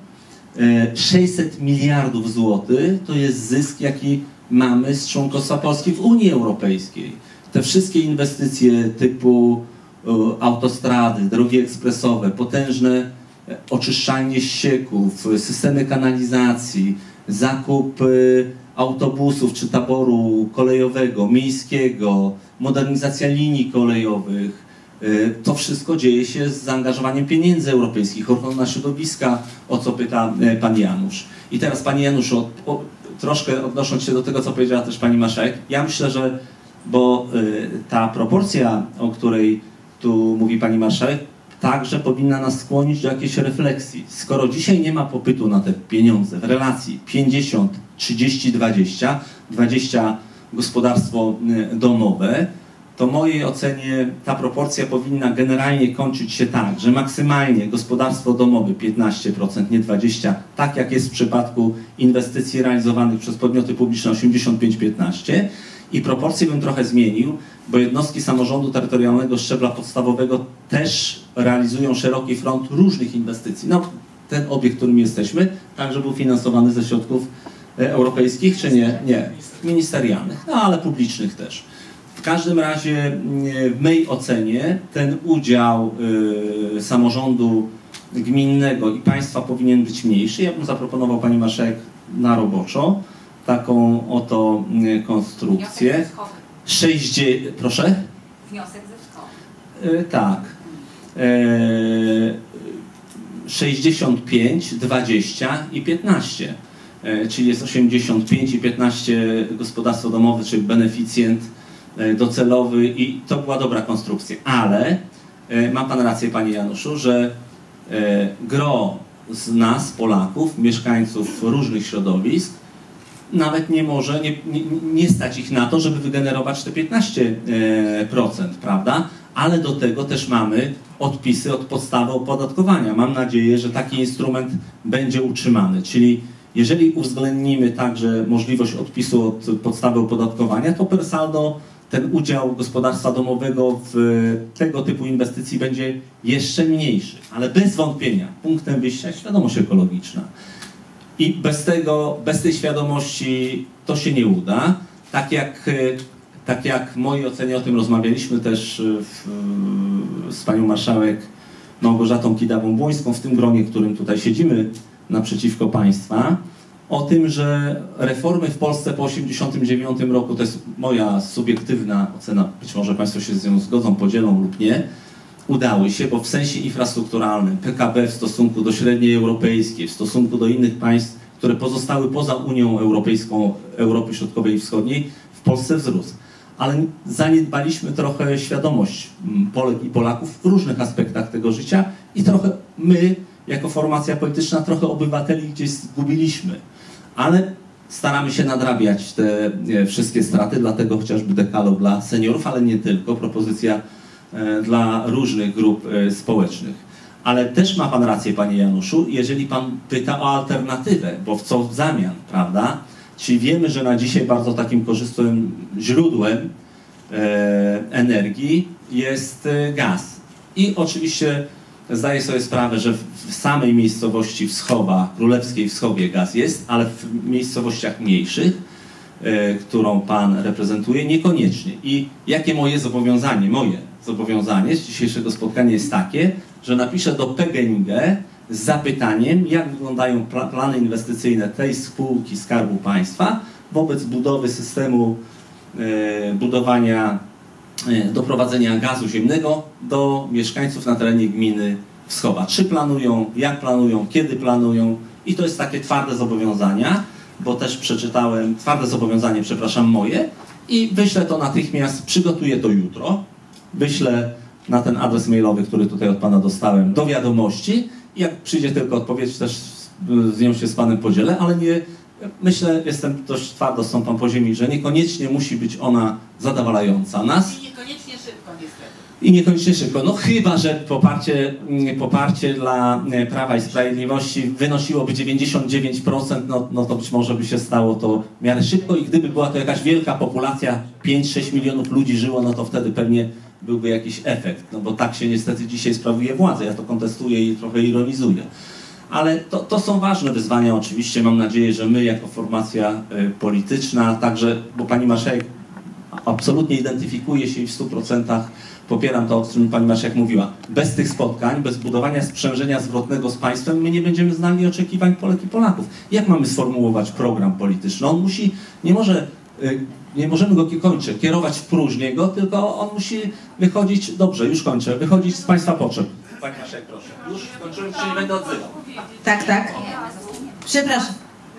600 miliardów złotych to jest zysk, jaki mamy z członkostwa Polski w Unii Europejskiej. Te wszystkie inwestycje typu autostrady, drogi ekspresowe, potężne oczyszczalnie ścieków, systemy kanalizacji, zakup autobusów czy taboru kolejowego, miejskiego, modernizacja linii kolejowych. To wszystko dzieje się z zaangażowaniem pieniędzy europejskich, ochrona środowiska, o co pyta pan Janusz. I teraz panie Januszu, troszkę odnosząc się do tego, co powiedziała też pani marszałek, ja myślę, że bo ta proporcja, o której tu mówi pani marszałek, także powinna nas skłonić do jakiejś refleksji. Skoro dzisiaj nie ma popytu na te pieniądze w relacji 50, 30, 20, 20 gospodarstwo domowe, to w mojej ocenie ta proporcja powinna generalnie kończyć się tak, że maksymalnie gospodarstwo domowe 15%, nie 20%, tak jak jest w przypadku inwestycji realizowanych przez podmioty publiczne 85-15%. I proporcje bym trochę zmienił, bo jednostki samorządu terytorialnego szczebla podstawowego też realizują szeroki front różnych inwestycji. No, ten obiekt, w którym jesteśmy, także był finansowany ze środków europejskich, czy nie? Nie, ministerialnych, no ale publicznych też. W każdym razie w mojej ocenie ten udział samorządu gminnego i państwa powinien być mniejszy. Ja bym zaproponował pani marszałek na roboczo taką oto konstrukcję. Proszę? Wniosek ze szkoły. Tak. 65, 20 i 15. Czyli jest 85 i 15 gospodarstwo domowe, czyli beneficjent docelowy i to była dobra konstrukcja. Ale ma pan rację, panie Januszu, że gro z nas, Polaków, mieszkańców różnych środowisk, nawet nie może, nie stać ich na to, żeby wygenerować te 15%, prawda? Ale do tego też mamy odpisy od podstawy opodatkowania. Mam nadzieję, że taki instrument będzie utrzymany. Czyli jeżeli uwzględnimy także możliwość odpisu od podstawy opodatkowania, to per saldo ten udział gospodarstwa domowego w tego typu inwestycji będzie jeszcze mniejszy. Ale bez wątpienia punktem wyjścia jest świadomość ekologiczna. I bez tej świadomości to się nie uda. Tak jak w mojej ocenie, o tym rozmawialiśmy też z panią marszałek Małgorzatą Kidawą-Błońską w tym gronie, w którym tutaj siedzimy naprzeciwko państwa, o tym, że reformy w Polsce po 1989 roku, to jest moja subiektywna ocena, być może państwo się z nią zgodzą, podzielą lub nie, udały się, bo w sensie infrastrukturalnym PKB w stosunku do średniej europejskiej, w stosunku do innych państw, które pozostały poza Unią Europejską, Europy Środkowej i Wschodniej, w Polsce wzrósł. Ale zaniedbaliśmy trochę świadomość Polek i Polaków w różnych aspektach tego życia i trochę my jako formacja polityczna trochę obywateli gdzieś zgubiliśmy. Ale staramy się nadrabiać te wszystkie straty, dlatego chociażby dekalog dla seniorów, ale nie tylko, propozycja dla różnych grup społecznych. Ale też ma Pan rację, Panie Januszu, jeżeli Pan pyta o alternatywę, bo w co w zamian, prawda? Czyli wiemy, że na dzisiaj bardzo takim korzystnym źródłem energii jest gaz. I oczywiście zdaję sobie sprawę, że w samej miejscowości Wschowa, Królewskiej Wschowie gaz jest, ale w miejscowościach mniejszych, którą Pan reprezentuje, niekoniecznie. I jakie moje zobowiązanie? Moje zobowiązanie z dzisiejszego spotkania jest takie, że napiszę do PGNiG z zapytaniem, jak wyglądają plany inwestycyjne tej spółki Skarbu Państwa wobec budowy systemu doprowadzenia gazu ziemnego do mieszkańców na terenie gminy Wschowa. Czy planują, jak planują, kiedy planują i to jest takie twarde zobowiązania, bo też przeczytałem, twarde zobowiązanie, przepraszam, moje i wyślę to natychmiast, przygotuję to jutro, wyślę na ten adres mailowy, który tutaj od Pana dostałem, do wiadomości i jak przyjdzie tylko odpowiedź, też z nią się z Panem podzielę, ale nie, myślę, jestem dość twardo stąpam po ziemi, że niekoniecznie musi być ona zadowalająca nas. I niekoniecznie szybko, niestety. I niekoniecznie szybko. No chyba, że poparcie dla Prawa i Sprawiedliwości wynosiłoby 99%, no to być może by się stało to w miarę szybko i gdyby była to jakaś wielka populacja, 5-6 milionów ludzi żyło, no to wtedy pewnie byłby jakiś efekt, no bo tak się niestety dzisiaj sprawuje władzę. Ja to kontestuję i trochę ironizuję. Ale to są ważne wyzwania oczywiście. Mam nadzieję, że my jako formacja polityczna, także, bo Pani Marszałek absolutnie identyfikuje się i w 100% popieram to, o czym Pani Marszałek mówiła. Bez tych spotkań, bez budowania sprzężenia zwrotnego z państwem, my nie będziemy znali oczekiwań Polek i Polaków. Jak mamy sformułować program polityczny? On musi, nie możemy go kierować w próżnię go, tylko on musi wychodzić, dobrze, już kończę, wychodzić z Państwa potrzeb. Pani Marszałek, proszę. Już skończyłem, czy nie będę odzywał. Tak. Przepraszam.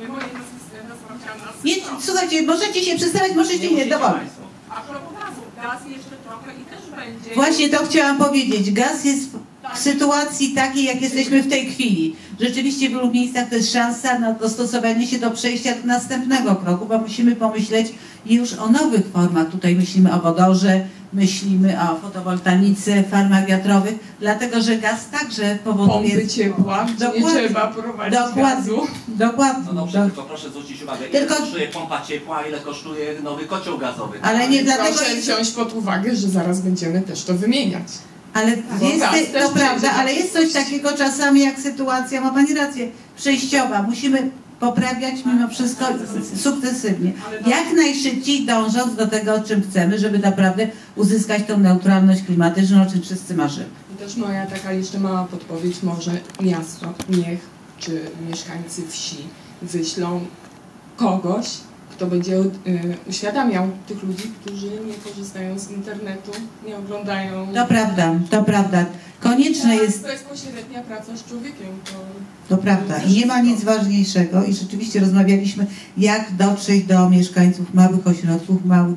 Nie, słuchajcie, możecie się przedstawiać, możecie nie, dowolnie. A propos gazu, gaz jeszcze trochę i też będzie... Właśnie to chciałam powiedzieć. Gaz jest w sytuacji takiej, jak jesteśmy w tej chwili. Rzeczywiście w wielu miejscach to jest szansa na dostosowanie się do przejścia do następnego kroku, bo musimy pomyśleć już o nowych formach. Tutaj myślimy o wodorze, myślimy o fotowoltaice, farmach wiatrowych, dlatego że gaz także powoduje... Pompy ciepła, gdzie nie trzeba prowadzić gazu. Dokładnie. No dobrze, tylko proszę zwrócić uwagę, ile kosztuje pompa ciepła, ile kosztuje nowy kocioł gazowy. Ale nie dlatego... Proszę wziąć pod uwagę, że zaraz będziemy też to wymieniać. Ale jest, to prawda, ale jest coś takiego czasami jak sytuacja, ma Pani rację, przejściowa. Musimy poprawiać mimo wszystko sukcesywnie. Jak najszybciej dążąc do tego, o czym chcemy, żeby naprawdę uzyskać tą neutralność klimatyczną, o czym wszyscy marzymy. I też moja taka jeszcze mała podpowiedź, może miasto, niech, czy mieszkańcy wsi wyślą kogoś, kto będzie uświadamiał tych ludzi, którzy nie korzystają z internetu, nie oglądają... To prawda. Konieczne jest... To jest pośrednia praca z człowiekiem. To prawda. I nie ma nic ważniejszego i rzeczywiście rozmawialiśmy, jak dotrzeć do mieszkańców małych ośrodków, małych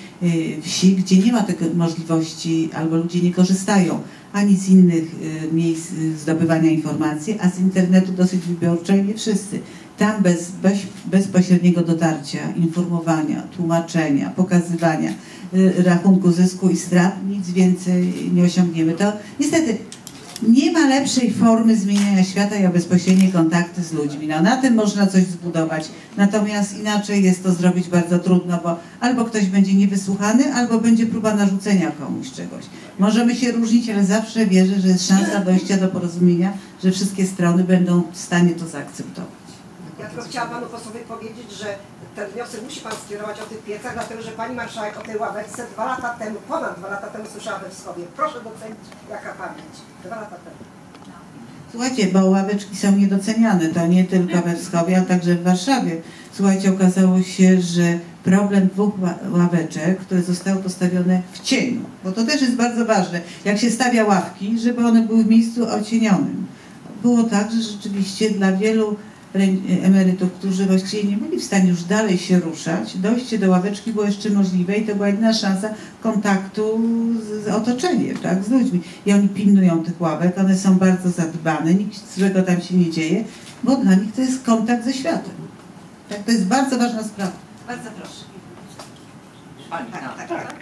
wsi, gdzie nie ma tej możliwości albo ludzie nie korzystają ani z innych miejsc zdobywania informacji, a z internetu dosyć wybiorczo i nie wszyscy. Tam bez bezpośredniego dotarcia, informowania, tłumaczenia, pokazywania rachunku zysku i strat nic więcej nie osiągniemy. To niestety nie ma lepszej formy zmieniania świata jak bezpośrednie kontakty z ludźmi. No, na tym można coś zbudować, natomiast inaczej jest to zrobić bardzo trudno, bo albo ktoś będzie niewysłuchany, albo będzie próba narzucenia komuś czegoś. Możemy się różnić, ale zawsze wierzę, że jest szansa dojścia do porozumienia, że wszystkie strony będą w stanie to zaakceptować. Ja tylko chciałam Panu posłowi powiedzieć, że ten wniosek musi Pan skierować o tych piecach, dlatego że Pani Marszałek o tej ławeczce ponad 2 lata temu słyszała we Wschowie. Proszę docenić, jaka pamięć. 2 lata temu. Słuchajcie, bo ławeczki są niedoceniane, to nie tylko we Wschowie, ale także w Warszawie. Słuchajcie, okazało się, że problem 2 ławeczek, które zostały postawione w cieniu, bo to też jest bardzo ważne, jak się stawia ławki, żeby one były w miejscu ocienionym. Było tak, że rzeczywiście dla wielu emerytów, którzy właściwie nie byli w stanie już dalej się ruszać. Dojście do ławeczki było jeszcze możliwe i to była jedyna szansa kontaktu z otoczeniem, tak, z ludźmi. I oni pilnują tych ławek, one są bardzo zadbane, nic złego tam się nie dzieje, bo dla nich to jest kontakt ze światem. Tak, to jest bardzo ważna sprawa. Bardzo proszę. Tak.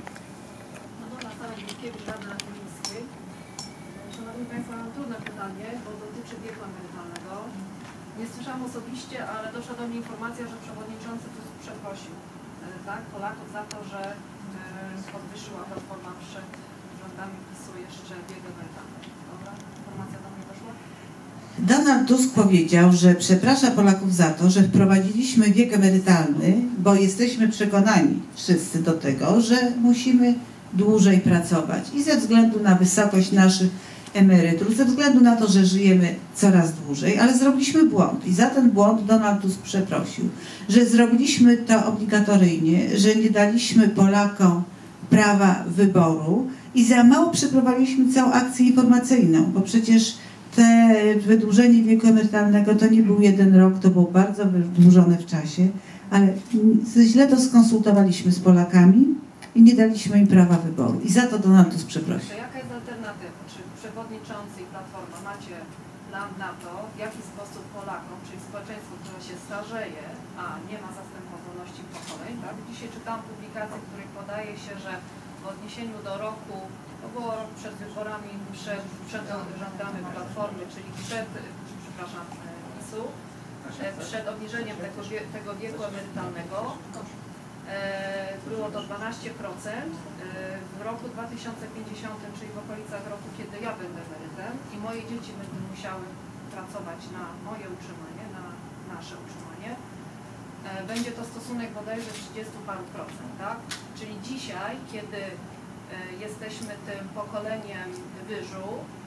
Szanowni Państwo, mam trudne pytanie, bo dotyczy wieku emerytalnego. Nie słyszałam osobiście, ale doszła do mnie informacja, że przewodniczący Tusk przeprosił tak, Polaków za to, że podwyższyła Platforma przed rządami PiS-u jeszcze wiek emerytalny. Dobra? Informacja do mnie doszła? Donald Tusk powiedział, że przeprasza Polaków za to, że wprowadziliśmy wiek emerytalny, bo jesteśmy przekonani wszyscy do tego, że musimy dłużej pracować i ze względu na wysokość naszych emerytur, ze względu na to, że żyjemy coraz dłużej, ale zrobiliśmy błąd i za ten błąd Donald Tusk przeprosił, że zrobiliśmy to obligatoryjnie, że nie daliśmy Polakom prawa wyboru i za mało przeprowadziliśmy całą akcję informacyjną, bo przecież te wydłużenie wieku emerytalnego to nie był 1 rok, to było bardzo wydłużone w czasie, ale źle to skonsultowaliśmy z Polakami i nie daliśmy im prawa wyboru. I za to Donald Tusk przeprosił. Jaka jest alternatywa? Czy przewodniczący i Platforma macie plan na to, w jaki sposób Polakom, czyli społeczeństwu, które się starzeje, a nie ma zastępowalności pokoleń, tak? Dzisiaj czytałam publikację, w której podaje się, że w odniesieniu do roku, to było rok przed wyborami, przed rządami Platformy, czyli PiS-u, przed obniżeniem tego wieku emerytalnego, było to 12%. W roku 2050, czyli w okolicach roku, kiedy ja będę emerytem i moje dzieci będą musiały pracować na moje utrzymanie, na nasze utrzymanie, będzie to stosunek bodajże 30 paru procent, tak? Czyli dzisiaj, kiedy jesteśmy tym pokoleniem wyżu,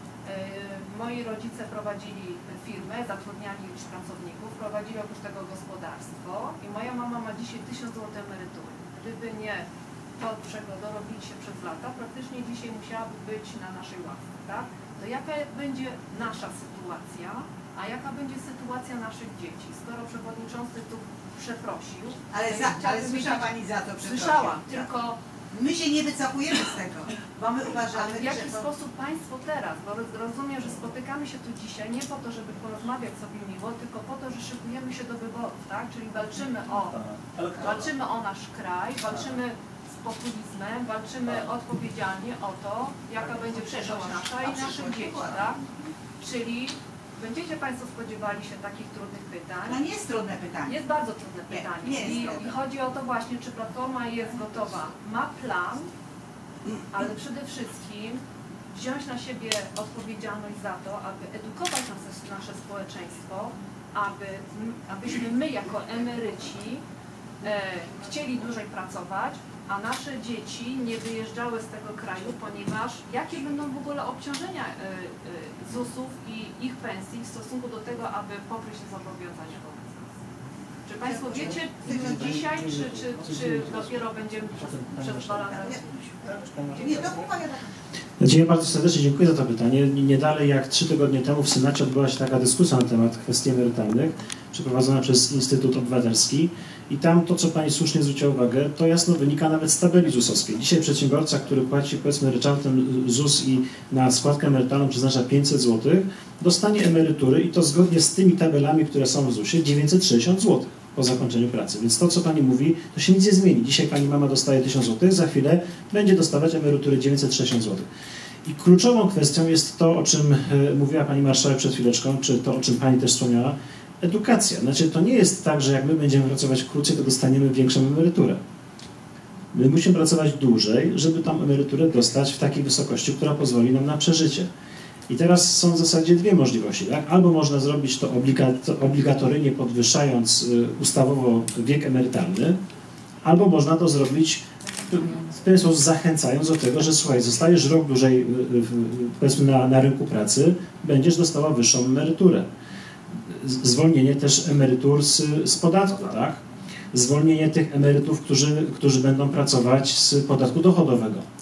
moi rodzice prowadzili firmę, zatrudniali już pracowników, prowadzili oprócz tego gospodarstwo i moja mama ma dzisiaj 1000 zł emerytury. Gdyby nie to, czego dorobili się przez lata, praktycznie dzisiaj musiałaby być na naszej ławce, tak? To jaka będzie nasza sytuacja, a jaka będzie sytuacja naszych dzieci? Skoro przewodniczący tu przeprosił... Ale słyszała Pani za to przeprosił? Słyszałam, tylko... My się nie wycofujemy z tego, bo my uważamy, ale w jaki sposób Państwo teraz, bo rozumiem, że spotykamy się tu dzisiaj nie po to, żeby porozmawiać sobie miło, tylko po to, że szykujemy się do wyborów, tak? Czyli walczymy o nasz kraj, walczymy z populizmem, walczymy odpowiedzialnie o to, jaka będzie przyszłość nasza i naszych dzieci, tak? Czyli będziecie Państwo spodziewali się takich trudnych pytań? No nie jest trudne pytanie. Jest bardzo trudne pytanie. I chodzi o to właśnie, czy Platforma jest gotowa, ma plan, ale przede wszystkim wziąć na siebie odpowiedzialność za to, aby edukować nasze społeczeństwo, abyśmy my jako emeryci chcieli dłużej pracować, a nasze dzieci nie wyjeżdżały z tego kraju, ponieważ jakie będą w ogóle obciążenia ZUS-ów i ich pensji w stosunku do tego, aby pokryć te zobowiązania wobec nas? Czy Państwo wiecie dzisiaj, czy dopiero będziemy przez 2 lata? Ja bardzo serdecznie dziękuję za to pytanie. Nie dalej jak 3 tygodnie temu w Senacie odbyła się taka dyskusja na temat kwestii emerytalnych, przeprowadzona przez Instytut Obywatelski. I tam to, co Pani słusznie zwróciła uwagę, to jasno wynika nawet z tabeli ZUS-owskiej. Dzisiaj przedsiębiorca, który płaci, powiedzmy, ryczałtem ZUS i na składkę emerytalną przeznacza 500 zł, dostanie emerytury i to zgodnie z tymi tabelami, które są w ZUS-ie, 960 zł po zakończeniu pracy. Więc to, co Pani mówi, to się nic nie zmieni. Dzisiaj Pani mama dostaje 1000 zł, za chwilę będzie dostawać emerytury 960 zł. I kluczową kwestią jest to, o czym mówiła Pani Marszałek przed chwileczką, czy to, o czym Pani też wspomniała, edukacja. Znaczy, to nie jest tak, że jak my będziemy pracować krócej, to dostaniemy większą emeryturę. My musimy pracować dłużej, żeby tą emeryturę dostać w takiej wysokości, która pozwoli nam na przeżycie. I teraz są w zasadzie 2 możliwości. Tak? Albo można zrobić to obligatoryjnie podwyższając ustawowo wiek emerytalny, albo można to zrobić w pewien sposób zachęcając do tego, że słuchaj, zostajesz rok dłużej powiedzmy na rynku pracy, będziesz dostała wyższą emeryturę. Zwolnienie też emerytur z podatku, tak? Zwolnienie tych emerytów, którzy będą pracować z podatku dochodowego.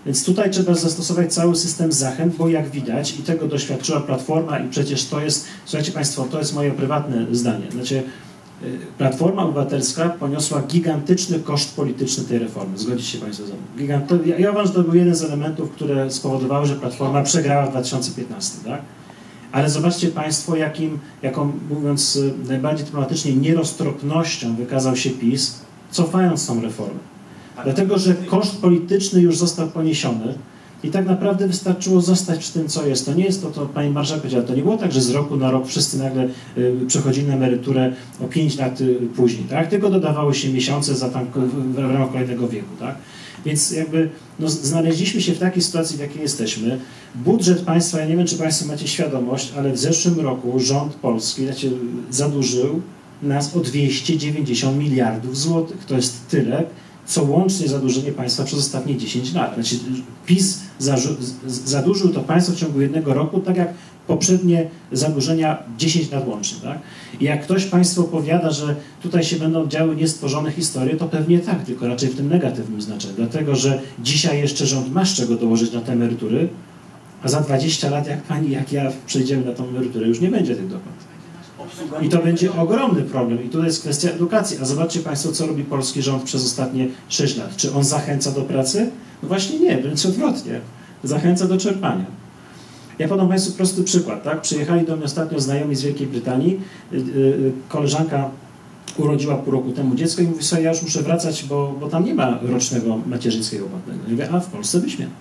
Więc tutaj trzeba zastosować cały system zachęt, bo jak widać, i tego doświadczyła Platforma, i przecież to jest, słuchajcie Państwo, to jest moje prywatne zdanie. Znaczy, Platforma Obywatelska poniosła gigantyczny koszt polityczny tej reformy. Zgodzicie się Państwo ze mną? Ja uważam, że to był jeden z elementów, które spowodowały, że Platforma przegrała w 2015, tak? Ale zobaczcie Państwo, jaką, mówiąc najbardziej dyplomatycznie, nieroztropnością wykazał się PiS, cofając tą reformę. Dlatego, że koszt polityczny już został poniesiony i tak naprawdę wystarczyło zostać przy tym, co jest. To nie jest to Pani Marszałek powiedziała, to nie było tak, że z roku na rok wszyscy nagle przechodzili na emeryturę o 5 lat później, tak? Tylko dodawały się miesiące w ramach kolejnego wieku, tak? Więc jakby znaleźliśmy się w takiej sytuacji, w jakiej jesteśmy. Budżet państwa, ja nie wiem, czy Państwo macie świadomość, ale w zeszłym roku rząd polski zadłużył nas o 290 miliardów złotych. To jest tyle, co łącznie zadłużenie państwa przez ostatnie 10 lat. Znaczy, PiS zadłużył to państwo w ciągu jednego roku, tak jak poprzednie zadłużenia 10 lat łącznie. Tak? I jak ktoś Państwu opowiada, że tutaj się będą działy niestworzone historie, to pewnie tak, tylko raczej w tym negatywnym znaczeniu. Dlatego, że dzisiaj jeszcze rząd ma z czego dołożyć na te emerytury, a za 20 lat, jak Pani, jak ja przejdziemy na tą emeryturę, już nie będzie tych dopłat. I to będzie ogromny problem. I tutaj jest kwestia edukacji. A zobaczcie Państwo, co robi polski rząd przez ostatnie 6 lat. Czy on zachęca do pracy? No właśnie nie, wręcz odwrotnie. Zachęca do czerpania. Ja podam Państwu prosty przykład. Tak? Przyjechali do mnie ostatnio znajomi z Wielkiej Brytanii. Koleżanka urodziła pół roku temu dziecko i mówi sobie, ja już muszę wracać, bo tam nie ma rocznego macierzyńskiego płatnego. I mówię, a w Polsce byś miał.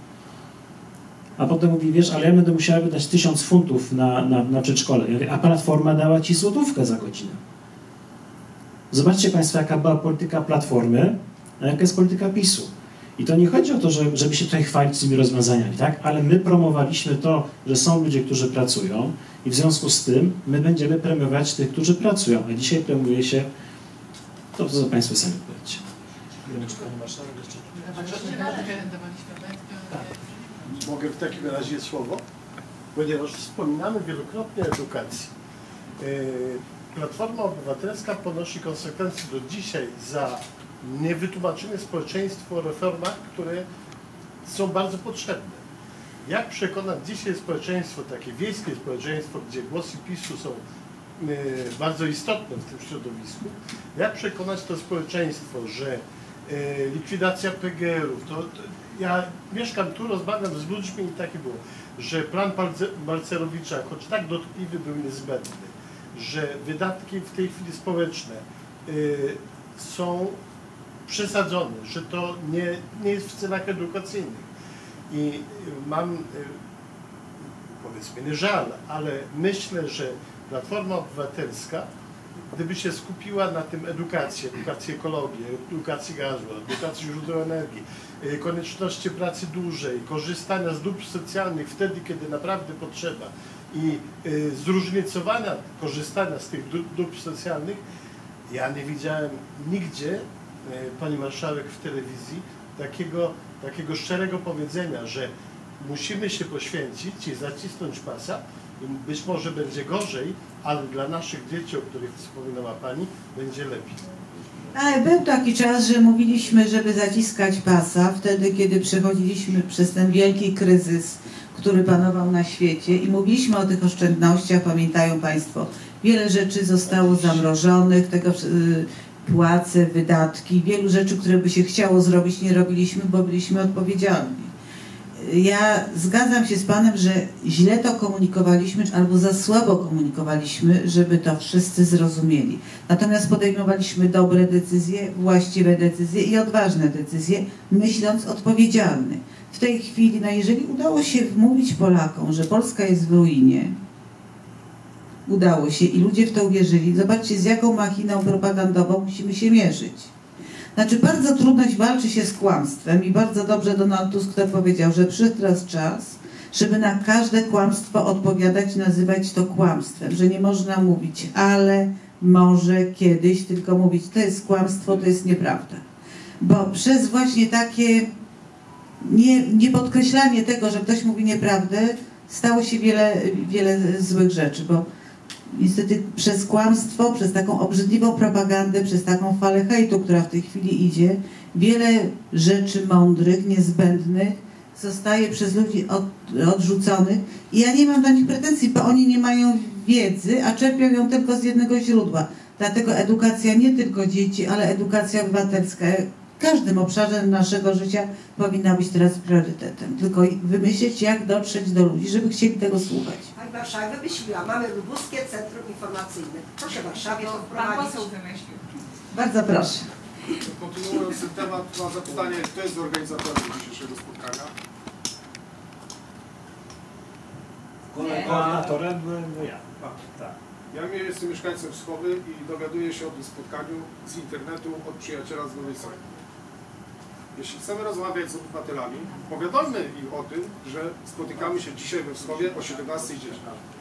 A potem mówi, wiesz, ale ja będę musiała wydać 1000 funtów na przedszkole. Ja mówię, a Platforma dała Ci złotówkę za godzinę. Zobaczcie Państwo, jaka była polityka Platformy, a jaka jest polityka PiS-u. I to nie chodzi o to, żeby się tutaj chwalić tymi rozwiązaniami, tak? Ale my promowaliśmy to, że są ludzie, którzy pracują i w związku z tym my będziemy premiować tych, którzy pracują. A dzisiaj premiuje się to, co Państwo sami powiecie. Pani marszałek, mogę w takim razie słowo? Ponieważ wspominamy wielokrotnie o edukacji. Platforma Obywatelska ponosi konsekwencje do dzisiaj za niewytłumaczenie społeczeństwu o reformach, które są bardzo potrzebne. Jak przekonać dzisiaj społeczeństwo, takie wiejskie społeczeństwo, gdzie głosy PiS-u są bardzo istotne w tym środowisku, jak przekonać to społeczeństwo, że likwidacja PGR-ów, ja mieszkam tu, rozmawiam z ludźmi i takie było, że plan Balcerowicza, choć tak dotkliwy, był niezbędny, że wydatki w tej chwili społeczne są przesadzone, że to nie jest w celach edukacyjnych. I mam, powiedzmy, nie żal, ale myślę, że Platforma Obywatelska, gdyby się skupiła na tym edukacji ekologii, edukacji gazu, edukacji źródeł energii, konieczności pracy dłużej, korzystania z dóbr socjalnych wtedy, kiedy naprawdę potrzeba i zróżnicowania korzystania z tych dóbr socjalnych, ja nie widziałem nigdzie, Pani Marszałek, w telewizji takiego szczerego powiedzenia, że musimy się poświęcić i zacisnąć pasa i być może będzie gorzej, ale dla naszych dzieci, o których wspominała Pani, będzie lepiej. Ale był taki czas, że mówiliśmy, żeby zaciskać pasa, wtedy kiedy przechodziliśmy przez ten wielki kryzys, który panował na świecie i mówiliśmy o tych oszczędnościach, pamiętają Państwo, wiele rzeczy zostało zamrożonych, płace, wydatki, wielu rzeczy, które by się chciało zrobić, nie robiliśmy, bo byliśmy odpowiedzialni. Ja zgadzam się z Panem, że źle to komunikowaliśmy, albo za słabo komunikowaliśmy, żeby to wszyscy zrozumieli. Natomiast podejmowaliśmy dobre decyzje, właściwe decyzje i odważne decyzje, myśląc odpowiedzialnie. W tej chwili, jeżeli udało się wmówić Polakom, że Polska jest w ruinie, udało się i ludzie w to uwierzyli. Zobaczcie, z jaką machiną propagandową musimy się mierzyć. Znaczy, bardzo trudno walczy się z kłamstwem i bardzo dobrze Donald Tusk to powiedział, że przyszedł teraz czas, żeby na każde kłamstwo odpowiadać, nazywać to kłamstwem, że nie można mówić, ale, może, kiedyś, tylko mówić, to jest kłamstwo, to jest nieprawda. Bo przez właśnie takie niepodkreślanie tego, że ktoś mówi nieprawdę, stało się wiele złych rzeczy, bo niestety przez kłamstwo, przez taką obrzydliwą propagandę, przez taką falę hejtu, która w tej chwili idzie, wiele rzeczy mądrych, niezbędnych zostaje przez ludzi odrzucony i ja nie mam do nich pretensji, bo oni nie mają wiedzy, a czerpią ją tylko z jednego źródła. Dlatego edukacja nie tylko dzieci, ale edukacja obywatelska w każdym obszarze naszego życia powinna być teraz priorytetem. Tylko wymyślić, jak dotrzeć do ludzi, żeby chcieli tego słuchać. Pani marszałek wymyśliła, mamy Lubuskie Centrum Informacyjne. Proszę w Warszawie to Pan wprowadzić. poseł wymyślił. Bardzo proszę. Kontynuując ten temat, mam zapytanie, kto jest organizatorem dzisiejszego spotkania? Koordynatorem byłem ja. Tak. Ja jestem mieszkańcem Wschowy i dowiaduję się o tym spotkaniu z internetu od przyjaciela z Nowej Soli. Jeśli chcemy rozmawiać z obywatelami, powiadommy im o tym, że spotykamy się dzisiaj we Wschowie o 17:10.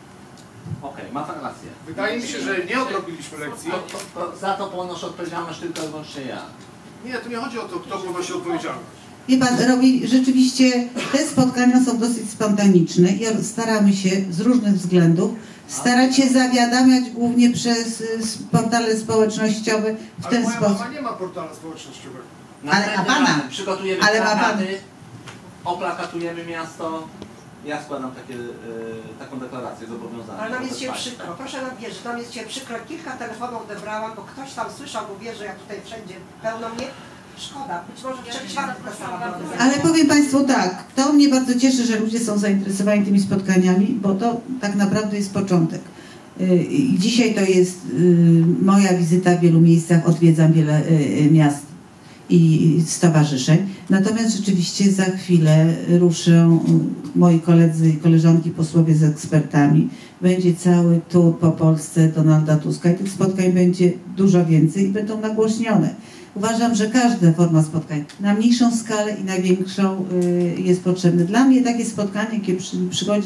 Okej, ma pan rację. Wydaje mi się, że nie odrobiliśmy lekcji. Za to ponoszę odpowiedzialność tylko i wyłącznie ja. Nie, tu nie chodzi o to, kto ponosi odpowiedzialność. Wie pan, rzeczywiście te spotkania są dosyć spontaniczne i staramy się z różnych względów starać się zawiadamiać głównie przez portale społecznościowe w ten moja sposób. mama nie ma portalu społecznościowego. Ale a pana? Przygotujemy Ale ma pan- plakaty, oplakatujemy miasto. Ja składam taką deklarację zobowiązania. Ale nam jest wobec się państwa. przykro, proszę nam wierzyć, nam jest się przykro. Kilka telefonów odebrałam, bo ktoś tam słyszał, bo wie, że ja tutaj wszędzie pełno mnie. Szkoda, być może w 3/4 ta sama droga. Ale powiem Państwu tak, to mnie bardzo cieszy, że ludzie są zainteresowani tymi spotkaniami, bo to tak naprawdę jest początek. I dzisiaj to jest moja wizyta w wielu miejscach, odwiedzam wiele miast i stowarzyszeń. Natomiast rzeczywiście za chwilę ruszą moi koledzy i koleżanki posłowie z ekspertami. Będzie cały tour po Polsce Donalda Tuska i tych spotkań będzie dużo więcej i będą nagłośnione. Uważam, że każda forma spotkań na mniejszą skalę i na większą jest potrzebne. Dla mnie takie spotkanie, kiedy przychodzi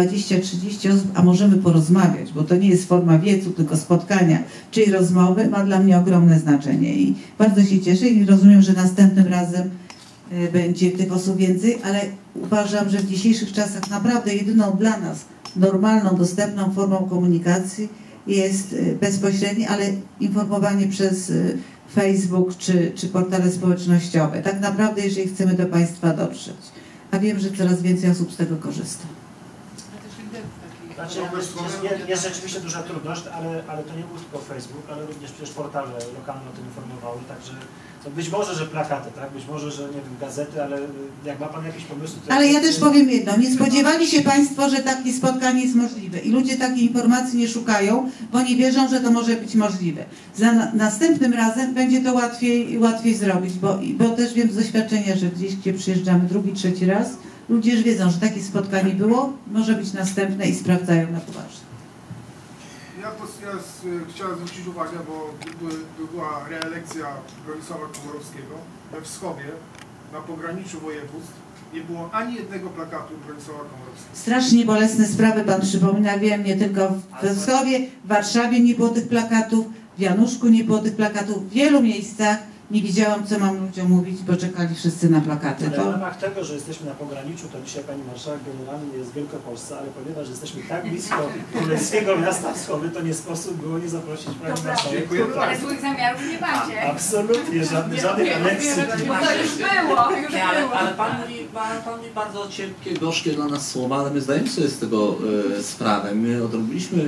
20-30 osób, a możemy porozmawiać, bo to nie jest forma wiecu, tylko spotkania, czyli rozmowy, ma dla mnie ogromne znaczenie. I bardzo się cieszę i rozumiem, że następnym razem będzie tych osób więcej, ale uważam, że w dzisiejszych czasach naprawdę jedyną dla nas normalną, dostępną formą komunikacji jest bezpośrednie, ale informowanie przez Facebook czy portale społecznościowe. Tak naprawdę, jeżeli chcemy do Państwa dotrzeć. A wiem, że coraz więcej osób z tego korzysta. Znaczy, jest rzeczywiście duża trudność, ale to nie był tylko Facebook, ale również przecież portale lokalne o tym informowały, także to być może, że plakaty, tak? Być może, że nie wiem, gazety, ale jak ma Pan jakieś pomysły... To ale ja też powiem jedno, nie spodziewali się Państwo, że takie spotkanie jest możliwe i ludzie takiej informacji nie szukają, bo nie wierzą, że to może być możliwe. Następnym razem będzie to łatwiej zrobić, bo też wiem z doświadczenia, że gdzieś, gdzie przyjeżdżamy drugi, trzeci raz, ludzie już wiedzą, że takie spotkanie było, może być następne i sprawdzają na poważnie. Ja chciałem zwrócić uwagę, bo była reelekcja Bronisława Komorowskiego we Wschowie, na pograniczu województw. Nie było ani jednego plakatu Bronisława Komorowskiego. Strasznie bolesne sprawy Pan przypomina, wiem, nie tylko we Wschowie, w Warszawie nie było tych plakatów, w Januszku nie było tych plakatów, w wielu miejscach nie wiedziałam, co mam ludziom mówić, bo czekali wszyscy na plakaty. Ale w ramach tego, że jesteśmy na pograniczu, to dzisiaj Pani Marszałek generalnie jest w Wielkopolsce, ale ponieważ jesteśmy tak blisko królewskiego miasta Wschowy, to nie sposób było nie zaprosić Pani Marszałek. Ale złych zamiarów nie macie. Absolutnie, żadnych aneksji. Bo to już było, Nie, ale pan mówi bardzo ciężkie, gorzkie dla nas słowa, ale my zdajemy sobie z tego sprawę. My odrobiliśmy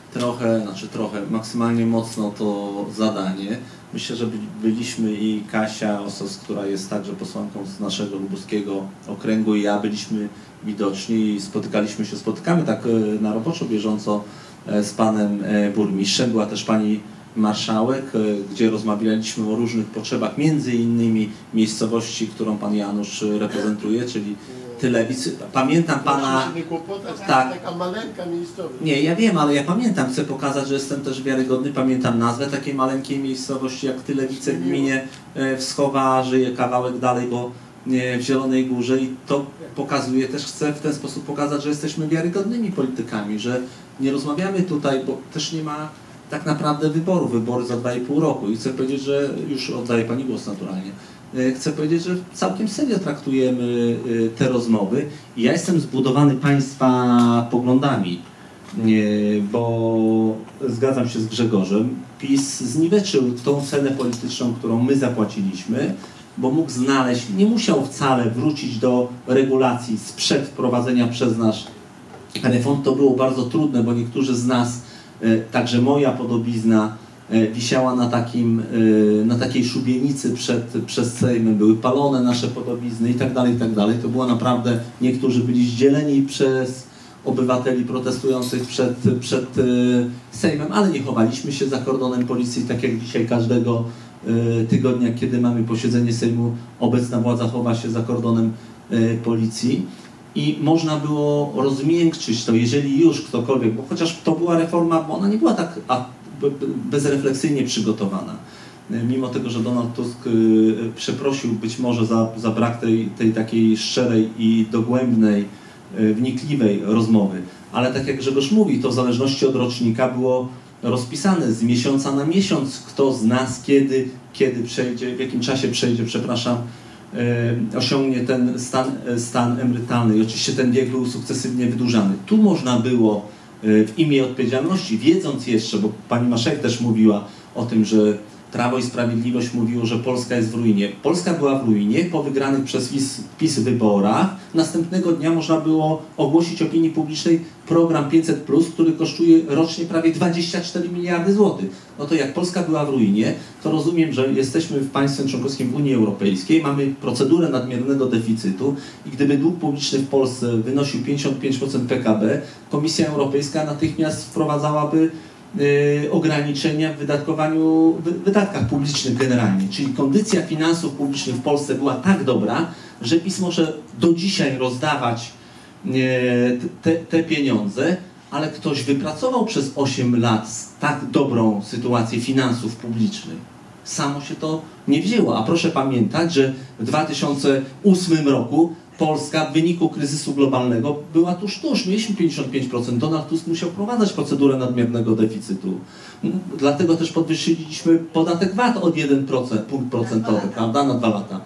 trochę, maksymalnie mocno to zadanie. Myślę, że byliśmy i Kasia Osos, która jest także posłanką z naszego lubuskiego okręgu, i ja byliśmy widoczni i spotykamy tak na roboczo, bieżąco z panem burmistrzem. Była też pani marszałek, gdzie rozmawialiśmy o różnych potrzebach, między innymi miejscowości, którą pan Janusz reprezentuje, czyli Tylewicy. Pamiętam pana... Tak. Taka maleńka miejscowość. Nie, ja wiem, ale ja pamiętam, chcę pokazać, że jestem też wiarygodny, pamiętam nazwę takiej maleńkiej miejscowości jak Tylewice w gminie Wschowa, żyje kawałek dalej, bo w Zielonej Górze, i to pokazuje, też chcę w ten sposób pokazać, że jesteśmy wiarygodnymi politykami, że nie rozmawiamy tutaj, bo też nie ma tak naprawdę wybory za 2,5 roku, i chcę powiedzieć, że już oddaję pani głos naturalnie. Chcę powiedzieć, że całkiem serio traktujemy te rozmowy i ja jestem zbudowany Państwa poglądami, bo zgadzam się z Grzegorzem. PiS zniweczył tą cenę polityczną, którą my zapłaciliśmy, bo mógł znaleźć, nie musiał wcale wrócić do regulacji sprzed wprowadzenia przez nas reform. To było bardzo trudne, bo niektórzy z nas, także moja podobizna, wisiała na takiej szubienicy przed Sejmem, były palone nasze podobizny i tak dalej, i tak dalej. To było naprawdę, niektórzy byli zdzieleni przez obywateli protestujących przed Sejmem, ale nie chowaliśmy się za kordonem policji, tak jak dzisiaj każdego tygodnia, kiedy mamy posiedzenie Sejmu, obecna władza chowa się za kordonem policji. I można było rozmiękczyć to, jeżeli już ktokolwiek, bo chociaż to była reforma, bo ona nie była tak bezrefleksyjnie przygotowana. Mimo tego, że Donald Tusk przeprosił być może za brak tej takiej szczerej i dogłębnej, wnikliwej rozmowy. Ale tak jak Grzegorz mówi, to w zależności od rocznika było rozpisane z miesiąca na miesiąc, kto z nas kiedy przejdzie, w jakim czasie przejdzie, osiągnie ten stan emerytalny. I oczywiście ten wiek był sukcesywnie wydłużany. Tu można było w imię odpowiedzialności, wiedząc jeszcze, bo pani marszałek też mówiła o tym, że Prawo i Sprawiedliwość mówiło, że Polska jest w ruinie. Polska była w ruinie po wygranych przez PiS wyborach. Następnego dnia można było ogłosić opinii publicznej program 500+, który kosztuje rocznie prawie 24 miliardy złotych. No to jak Polska była w ruinie, to rozumiem, że jesteśmy państwem członkowskim w Unii Europejskiej, mamy procedurę nadmiernego deficytu i gdyby dług publiczny w Polsce wynosił 55% PKB, Komisja Europejska natychmiast wprowadzałaby ograniczenia w wydatkach publicznych generalnie. Czyli kondycja finansów publicznych w Polsce była tak dobra, że PiS może do dzisiaj rozdawać te pieniądze, ale ktoś wypracował przez 8 lat tak dobrą sytuację finansów publicznych. Samo się to nie wzięło. A proszę pamiętać, że w 2008 roku Polska w wyniku kryzysu globalnego była tuż. Mieliśmy 55%. Donald Tusk musiał wprowadzać procedurę nadmiernego deficytu. Dlatego też podwyższyliśmy podatek VAT od 1% punkt procentowy, prawda, na 2 lata.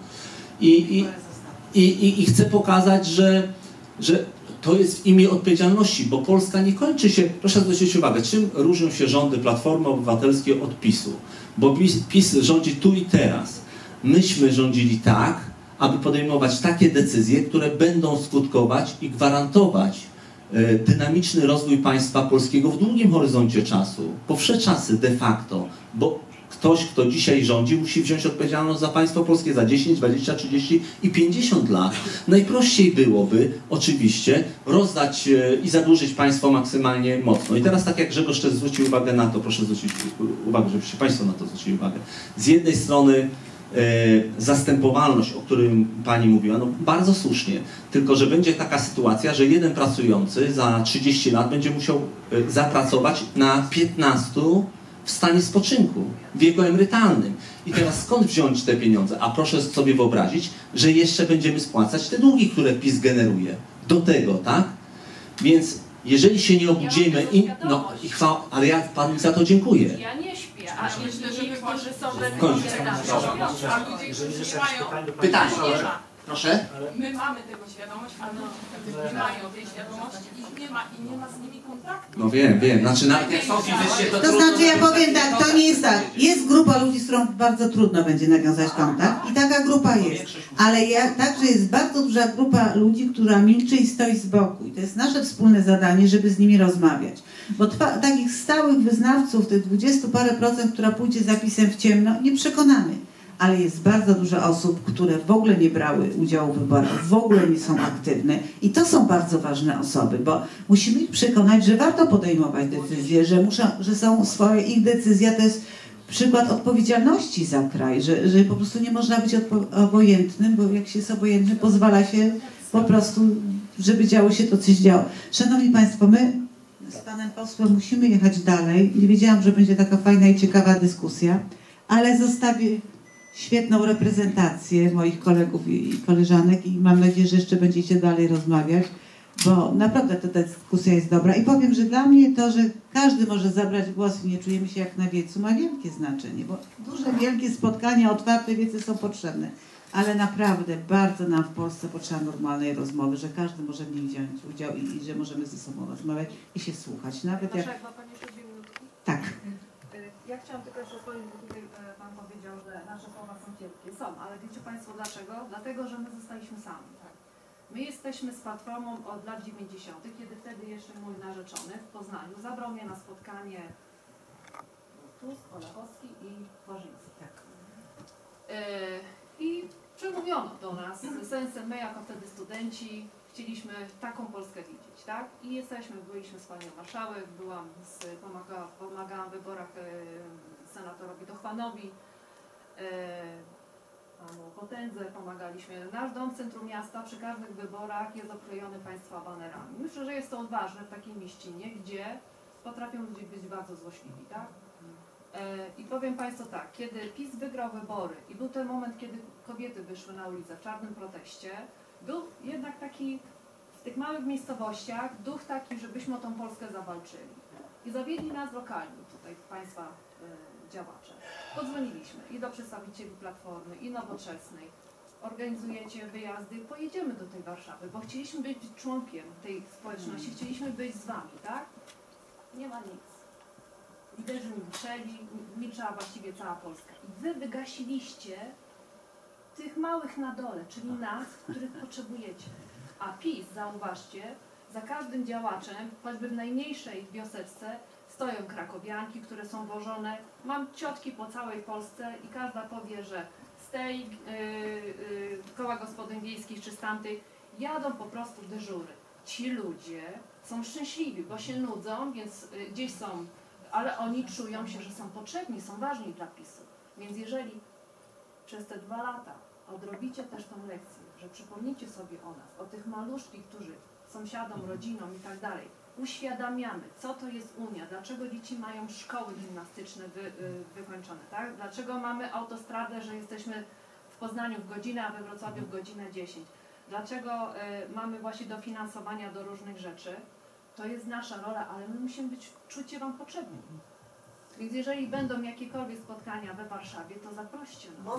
I chcę pokazać, że to jest w imię odpowiedzialności, bo Polska nie kończy się. Proszę zwrócić uwagę, czym różnią się rządy Platformy Obywatelskiej od PiS-u. Bo PiS rządzi tu i teraz. Myśmy rządzili tak, aby podejmować takie decyzje, które będą skutkować i gwarantować dynamiczny rozwój państwa polskiego w długim horyzoncie czasu, po wsze czasy de facto, bo ktoś, kto dzisiaj rządzi, musi wziąć odpowiedzialność za państwo polskie za 10, 20, 30 i 50 lat. Najprościej byłoby oczywiście rozdać i zadłużyć państwo maksymalnie mocno. I teraz tak jak Grzegorz też zwrócił uwagę na to, proszę zwrócić uwagę, żebyście państwo na to zwrócili uwagę. Z jednej strony zastępowalność, o którym pani mówiła, no bardzo słusznie, tylko że będzie taka sytuacja, że jeden pracujący za 30 lat będzie musiał zapracować na 15 w stanie spoczynku, w wieku emerytalnym. I teraz skąd wziąć te pieniądze? A proszę sobie wyobrazić, że jeszcze będziemy spłacać te długi, które PiS generuje. Do tego, tak? Więc jeżeli się nie obudzimy, ale ja panu za to dziękuję. Ja nie śpię, a jeżeli którzy są Pytanie. Proszę? My mamy tego świadomość, a nie mają tej świadomości i nie ma z nimi kontaktu. No wiem. Znaczy nawet jak są fizycznie, to znaczy ja powiem tak, to nie jest tak. Jest grupa ludzi, z którą bardzo trudno będzie nawiązać kontakt i taka grupa jest. Ale także jest bardzo duża grupa ludzi, która milczy i stoi z boku. I to jest nasze wspólne zadanie, żeby z nimi rozmawiać. Bo takich stałych wyznawców, tych 20 parę procent, która pójdzie zapisem w ciemno, nie przekonamy. Ale jest bardzo dużo osób, które w ogóle nie brały udziału w wyborach, w ogóle nie są aktywne i to są bardzo ważne osoby, bo musimy ich przekonać, że warto podejmować decyzje, że są ich decyzja to jest przykład odpowiedzialności za kraj, że po prostu nie można być obojętnym, bo jak się jest obojętny, pozwala się po prostu, żeby działo się to, coś działo. Szanowni Państwo, my z Panem Posłem musimy jechać dalej. Nie wiedziałam, że będzie taka fajna i ciekawa dyskusja, ale zostawię świetną reprezentację moich kolegów i koleżanek i mam nadzieję, że jeszcze będziecie dalej rozmawiać, bo naprawdę ta dyskusja jest dobra. I powiem, że dla mnie to, że każdy może zabrać głos i nie czujemy się jak na wiecu, ma wielkie znaczenie, bo duże, wielkie spotkania, otwarte wiece są potrzebne. Ale naprawdę bardzo nam w Polsce potrzeba normalnej rozmowy, że każdy może w niej wziąć udział i że możemy ze sobą rozmawiać i się słuchać. Nawet jak... Ma Pani jeszcze 2 minutki? Tak. Ja chciałam tylko jeszcze powiedzieć, bo tutaj Pan powiedział, że nasze słowa są ciepłe. Są, ale wiecie Państwo dlaczego? Dlatego, że my zostaliśmy sami. My jesteśmy z Platformą od lat 90., kiedy wtedy jeszcze mój narzeczony w Poznaniu zabrał mnie na spotkanie Tusk, Olechowski i Warzyński. Tak. I przemówiono do nas sensem, my jako wtedy studenci chcieliśmy taką Polskę widzieć, tak? I byliśmy z panią marszałek, pomagałam w wyborach senatorowi Dochwanowi, panu Potędze, pomagaliśmy. Nasz dom w centrum miasta przy każdych wyborach jest oklejony państwa banerami. Myślę, że jest to odważne w takiej mieścinie, gdzie potrafią ludzie być bardzo złośliwi, tak? I powiem Państwu tak, kiedy PiS wygrał wybory i był ten moment, kiedy kobiety wyszły na ulicę w czarnym proteście, był jednak taki w tych małych miejscowościach duch taki, żebyśmy o tą Polskę zawalczyli. I zawiedli nas lokalni tutaj Państwa działacze. Podzwoniliśmy i do przedstawicieli Platformy, i Nowoczesnej. Organizujecie wyjazdy, pojedziemy do tej Warszawy, bo chcieliśmy być członkiem tej społeczności, chcieliśmy być z Wami, tak? Nie ma nic. Liderzy milczeli, milczała właściwie cała Polska. I Wy wygasiliście tych małych na dole, czyli nas, których potrzebujecie. A PiS, zauważcie, za każdym działaczem, choćby w najmniejszej wioseczce, stoją krakowianki, które są wożone. Mam ciotki po całej Polsce i każda powie, że z tej koła gospodyń wiejskich czy z tamtej jadą po prostu dyżury. Ci ludzie są szczęśliwi, bo się nudzą, więc gdzieś są, ale oni czują się, że są potrzebni, są ważni dla PiS-u. Więc jeżeli przez te 2 lata odrobicie też tą lekcję, że przypomnicie sobie o nas, o tych maluszkich, którzy sąsiadom, rodzinom i tak dalej, uświadamiamy, co to jest Unia, dlaczego dzieci mają szkoły gimnastyczne wykończone, tak? Dlaczego mamy autostradę, że jesteśmy w Poznaniu w godzinę, a we Wrocławiu w godzinę 10. Dlaczego mamy właśnie dofinansowania do różnych rzeczy. To jest nasza rola, ale my musimy czuć się Wam potrzebni. Więc jeżeli będą jakiekolwiek spotkania we Warszawie, to zaproście nas.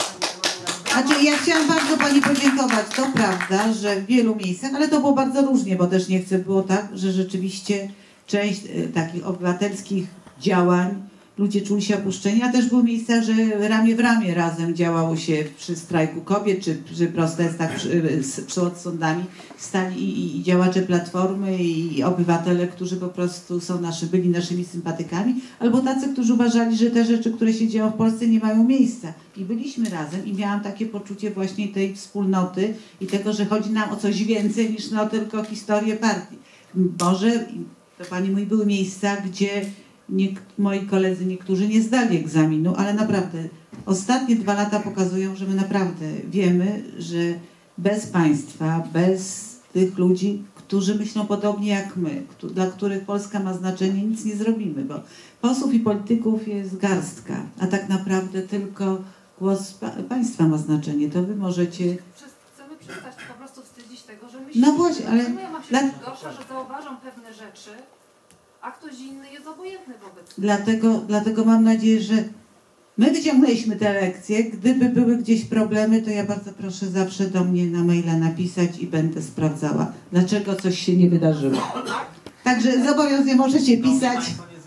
Znaczy, ja chciałam bardzo Pani podziękować. To prawda, że w wielu miejscach, ale to było bardzo różnie, bo też nie chcę było tak, że rzeczywiście część takich obywatelskich działań ludzie czuli się opuszczeni, a też były miejsca, że ramię w ramię razem działało się przy strajku kobiet, czy przy protestach przed sądami. Stali i działacze Platformy, i obywatele, którzy po prostu byli naszymi sympatykami, albo tacy, którzy uważali, że te rzeczy, które się dzieją w Polsce, nie mają miejsca. I byliśmy razem i miałam takie poczucie właśnie tej wspólnoty i tego, że chodzi nam o coś więcej niż no tylko historię partii. Może, to Pani mówi, były miejsca, gdzie moi koledzy niektórzy nie zdali egzaminu, ale naprawdę ostatnie 2 lata pokazują, że my naprawdę wiemy, że bez państwa, bez tych ludzi, którzy myślą podobnie jak my, dla których Polska ma znaczenie, nic nie zrobimy, bo posłów i polityków jest garstka, a tak naprawdę tylko głos państwa ma znaczenie. To wy możecie... Chcemy przestać po prostu wstydzić tego, że myślimy. No właśnie, ale... Ja mam się gorsza, że zauważam pewne rzeczy, a ktoś inny jest obojętny wobec tego. Dlatego mam nadzieję, że my wyciągnęliśmy te lekcje. Gdyby były gdzieś problemy, to ja bardzo proszę zawsze do mnie na maila napisać i będę sprawdzała, dlaczego coś się nie wydarzyło. Także zobowiązuję, możecie pisać.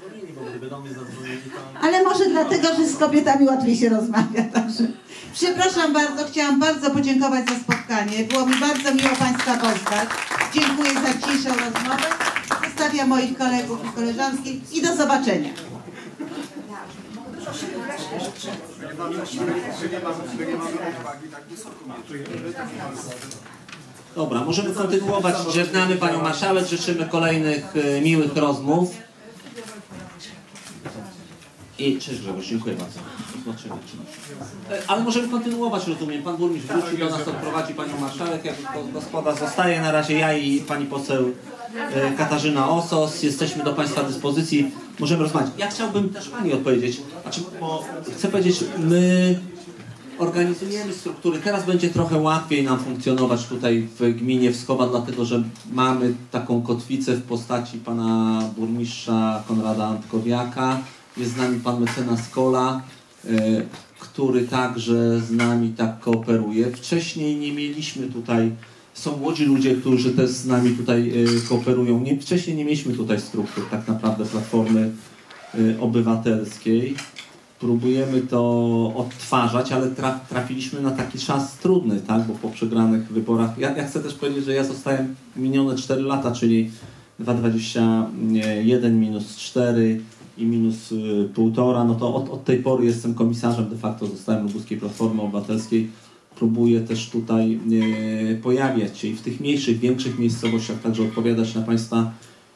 Ale może dlatego, że z kobietami łatwiej się rozmawia. Także przepraszam bardzo, chciałam bardzo podziękować za spotkanie. Było mi bardzo miło Państwa poznać. Dziękuję za dzisiejszą rozmowę. Zostawiam moich kolegów i koleżanki i do zobaczenia. Dobra, możemy kontynuować. Żegnamy Panią Marszałek, życzymy kolejnych miłych rozmów. I cześć Grzegorz, dziękuję bardzo. Zobaczymy. Ale możemy kontynuować, rozumiem. Pan burmistrz wróci do nas, odprowadzi Panią Marszałek. Jak gospoda zostaje, na razie ja i Pani poseł Katarzyna Osos. Jesteśmy do Państwa dyspozycji. Możemy rozmawiać. Ja chciałbym też Pani odpowiedzieć. Znaczy, bo chcę powiedzieć, my organizujemy struktury. Teraz będzie trochę łatwiej nam funkcjonować tutaj w gminie Wskowa, dlatego że mamy taką kotwicę w postaci Pana burmistrza Konrada Antkowiaka. Jest z nami Pan mecenas Kola, który także z nami tak kooperuje. Wcześniej nie mieliśmy tutaj, są młodzi ludzie, którzy też z nami tutaj kooperują. Wcześniej nie mieliśmy tutaj struktur tak naprawdę Platformy obywatelskiej. Próbujemy to odtwarzać, ale trafiliśmy na taki czas trudny, tak? Bo po przegranych wyborach, ja chcę też powiedzieć, że ja zostałem minione 4 lata, czyli 2,21 minus 4 i minus 1,5, no to od tej pory jestem komisarzem, de facto zostałem Lubuskiej Platformy Obywatelskiej. Próbuję też tutaj pojawiać się i w tych mniejszych, większych miejscowościach także odpowiadać na Państwa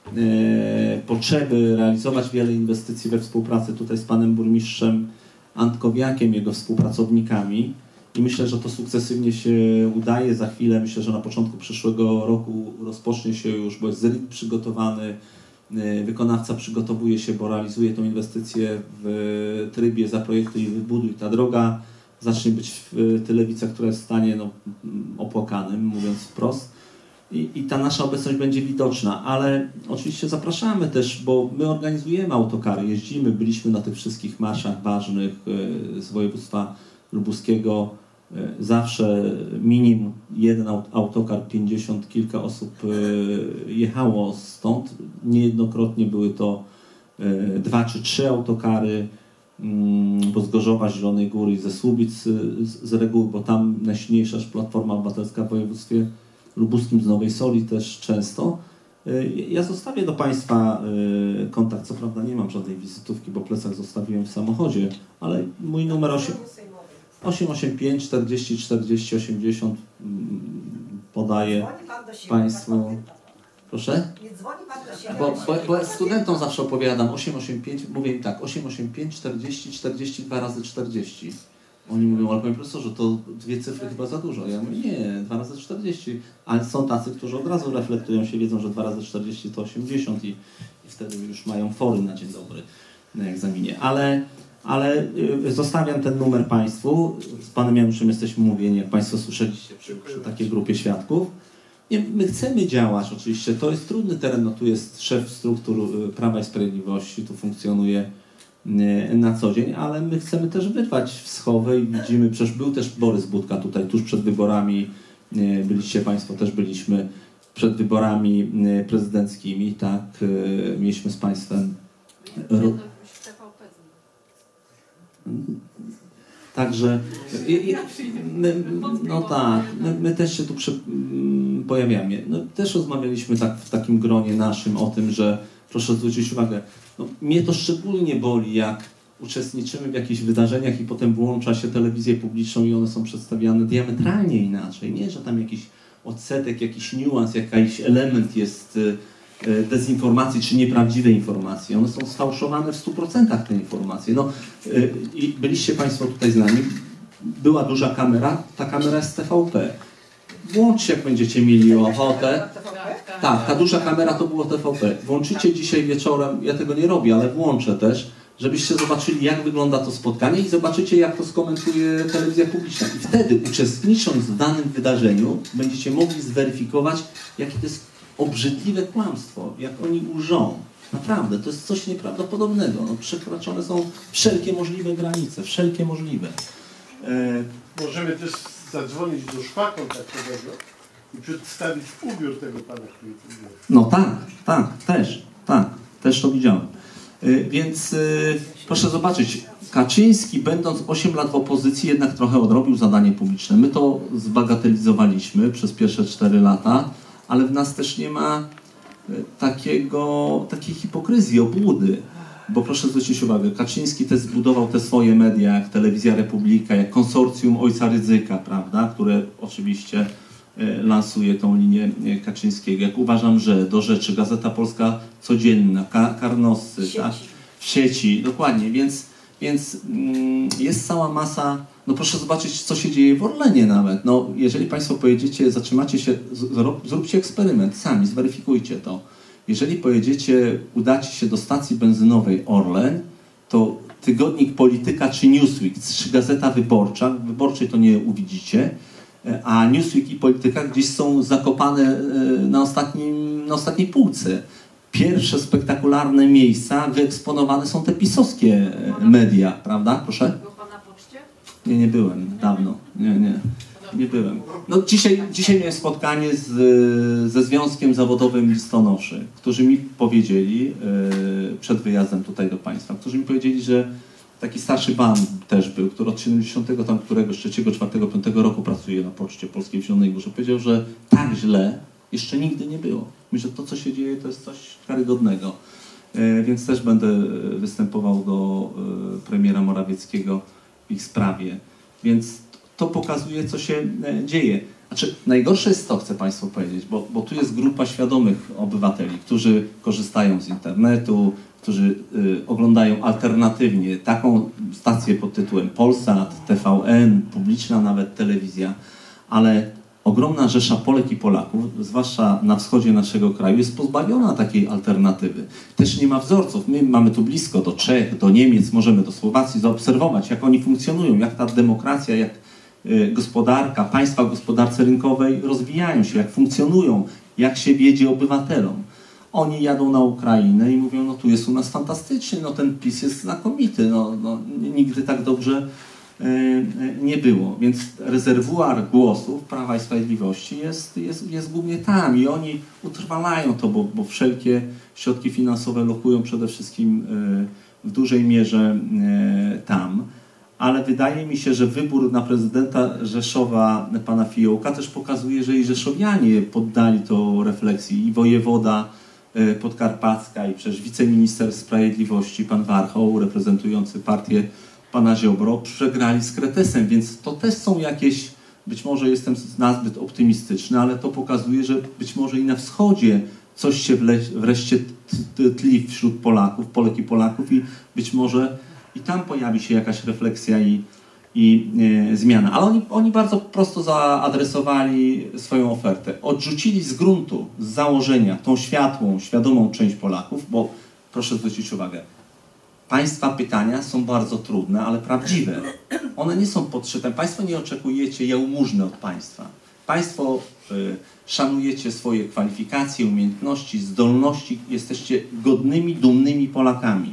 potrzeby, realizować wiele inwestycji we współpracy tutaj z panem burmistrzem Antkowiakiem, jego współpracownikami i myślę, że to sukcesywnie się udaje. Za chwilę, myślę, że na początku przyszłego roku rozpocznie się już, bo jest ZRID przygotowany, wykonawca przygotowuje się, bo realizuje tą inwestycję w trybie zaprojektuj i wybuduj. Ta droga zacznie być w Tylewicach, która jest w stanie opłakanym, mówiąc wprost. I ta nasza obecność będzie widoczna, ale oczywiście zapraszamy też, bo my organizujemy autokary, jeździmy, byliśmy na tych wszystkich marszach ważnych z województwa lubuskiego. Zawsze minimum jeden autokar, 50 kilka osób jechało stąd. Niejednokrotnie były to 2 czy 3 autokary, bo z Gorzowa, Zielonej Góry i ze Słubic z reguły, bo tam najsilniejsza Platforma Obywatelska w województwie lubuskim, z Nowej Soli też często. Ja zostawię do Państwa kontakt, co prawda nie mam żadnej wizytówki, bo plecak zostawiłem w samochodzie, ale mój numer 885 40 40 80 podaję Państwu. Proszę? Nie dzwoni Pan do siebie. Bo studentom zawsze opowiadam 885, mówię im tak, 885 40 42 razy 40. Oni mówią, ale panie profesorze, to 2 cyfry chyba za dużo. Ja mówię, nie, 2 razy 40. Ale są tacy, którzy od razu reflektują się, wiedzą, że 2 razy 40 to 80 i wtedy już mają fory na dzień dobry na egzaminie. Ale zostawiam ten numer Państwu. Z panem Januszem jesteśmy umówieni, jak Państwo słyszeliście, przy takiej grupie świadków. Nie, my chcemy działać oczywiście. To jest trudny teren. No, tu jest szef struktur Prawa i Sprawiedliwości, tu funkcjonuje na co dzień, ale my chcemy też wyrwać w schowę i widzimy, przecież był też Borys Budka tutaj tuż przed wyborami, byliście Państwo, też byliśmy przed wyborami prezydenckimi, tak, mieliśmy z Państwem... Także no tak, my też się tu pojawiamy. No, też rozmawialiśmy tak w takim gronie naszym o tym, że proszę zwrócić uwagę, no, mnie to szczególnie boli, jak uczestniczymy w jakichś wydarzeniach i potem włącza się telewizję publiczną i one są przedstawiane diametralnie inaczej. Nie, że tam jakiś odsetek, jakiś niuans, jakiś element jest dezinformacji czy nieprawdziwej informacji. One są sfałszowane w 100% te informacje. No, i byliście Państwo tutaj z nami. Była duża kamera, ta kamera jest TVP. Włączcie, jak będziecie mieli ochotę. Tak, ta duża kamera to było TVP. Włączycie dzisiaj wieczorem, ja tego nie robię, ale włączę też, żebyście zobaczyli, jak wygląda to spotkanie i zobaczycie, jak to skomentuje telewizja publiczna. I wtedy, uczestnicząc w danym wydarzeniu, będziecie mogli zweryfikować, jakie to jest obrzydliwe kłamstwo, jak oni łżą. Naprawdę, to jest coś nieprawdopodobnego. No, przekroczone są wszelkie możliwe granice, wszelkie możliwe. Możemy też zadzwonić do szpa kontaktowego i przedstawić ubiór tego pana, który tu był. No tak, też to widziałem. Więc proszę zobaczyć, Kaczyński, będąc 8 lat w opozycji, jednak trochę odrobił zadanie publiczne. My to zbagatelizowaliśmy przez pierwsze 4 lata, ale w nas też nie ma takiej hipokryzji, obłudy. Bo proszę zwrócić uwagę, Kaczyński też zbudował te swoje media, jak Telewizja Republika, jak konsorcjum Ojca Rydzyka, prawda, które oczywiście lansuje tą linię Kaczyńskiego. Jak uważam, że do rzeczy Gazeta Polska Codzienna, Karnosy, tak? W sieci, dokładnie, więc jest cała masa. No proszę zobaczyć, co się dzieje w Orlenie nawet. No, jeżeli Państwo pojedziecie, zatrzymacie się, zróbcie eksperyment sami, zweryfikujcie to. Jeżeli pojedziecie, udacie się do stacji benzynowej Orlen, to tygodnik Polityka czy Newsweek, czy Gazeta Wyborcza, w Wyborczej to nie uwidzicie, a Newsweek i Polityka gdzieś są zakopane na ostatniej półce. Pierwsze spektakularne miejsca wyeksponowane są te pisowskie media, prawda? Proszę? Był Pan na poczcie? Nie byłem, dawno. Nie. Nie byłem. No dzisiaj miałem spotkanie ze Związkiem Zawodowym Listonoszy, którzy mi powiedzieli, przed wyjazdem tutaj do Państwa, którzy mi powiedzieli, że taki starszy pan też był, który od 70 tam któregoś 3, 4, 5 roku pracuje na Poczcie Polskiej w Zielonej Górze, powiedział, że tak źle jeszcze nigdy nie było. Myślę, że to, co się dzieje, to jest coś karygodnego. Więc też będę występował do premiera Morawieckiego w ich sprawie. Więc to pokazuje, co się dzieje. Znaczy, najgorsze jest to, chcę Państwu powiedzieć, bo tu jest grupa świadomych obywateli, którzy korzystają z internetu, którzy oglądają alternatywnie taką stację pod tytułem Polsat, TVN, publiczna nawet telewizja, ale ogromna rzesza Polek i Polaków, zwłaszcza na wschodzie naszego kraju, jest pozbawiona takiej alternatywy. Też nie ma wzorców. My mamy tu blisko do Czech, do Niemiec, możemy do Słowacji zaobserwować, jak oni funkcjonują, jak ta demokracja, jak gospodarka, państwa w gospodarce rynkowej rozwijają się, jak funkcjonują, jak się wiedzie obywatelom. Oni jadą na Ukrainę i mówią, no tu jest u nas fantastycznie, no ten PiS jest znakomity, no nigdy tak dobrze nie było. Więc rezerwuar głosów Prawa i Sprawiedliwości jest głównie tam i oni utrwalają to, bo wszelkie środki finansowe lokują przede wszystkim w dużej mierze tam. Ale wydaje mi się, że wybór na prezydenta Rzeszowa pana Fiołka też pokazuje, że i rzeszowianie poddali to refleksji i wojewoda podkarpacka i przecież wiceminister sprawiedliwości pan Warchoł, reprezentujący partię pana Ziobro, przegrali z Kretesem, więc to też są jakieś, być może jestem nazbyt optymistyczny, ale to pokazuje, że być może i na wschodzie coś się wreszcie tli wśród Polaków, Polek i Polaków i być może i tam pojawi się jakaś refleksja i zmiana. Ale oni bardzo prosto zaadresowali swoją ofertę. Odrzucili z gruntu, z założenia tą świadomą część Polaków, bo proszę zwrócić uwagę, Państwa pytania są bardzo trudne, ale prawdziwe. One nie są podszyte. Państwo nie oczekujecie jałmużny od państwa. Państwo szanujecie swoje kwalifikacje, umiejętności, zdolności. Jesteście godnymi, dumnymi Polakami.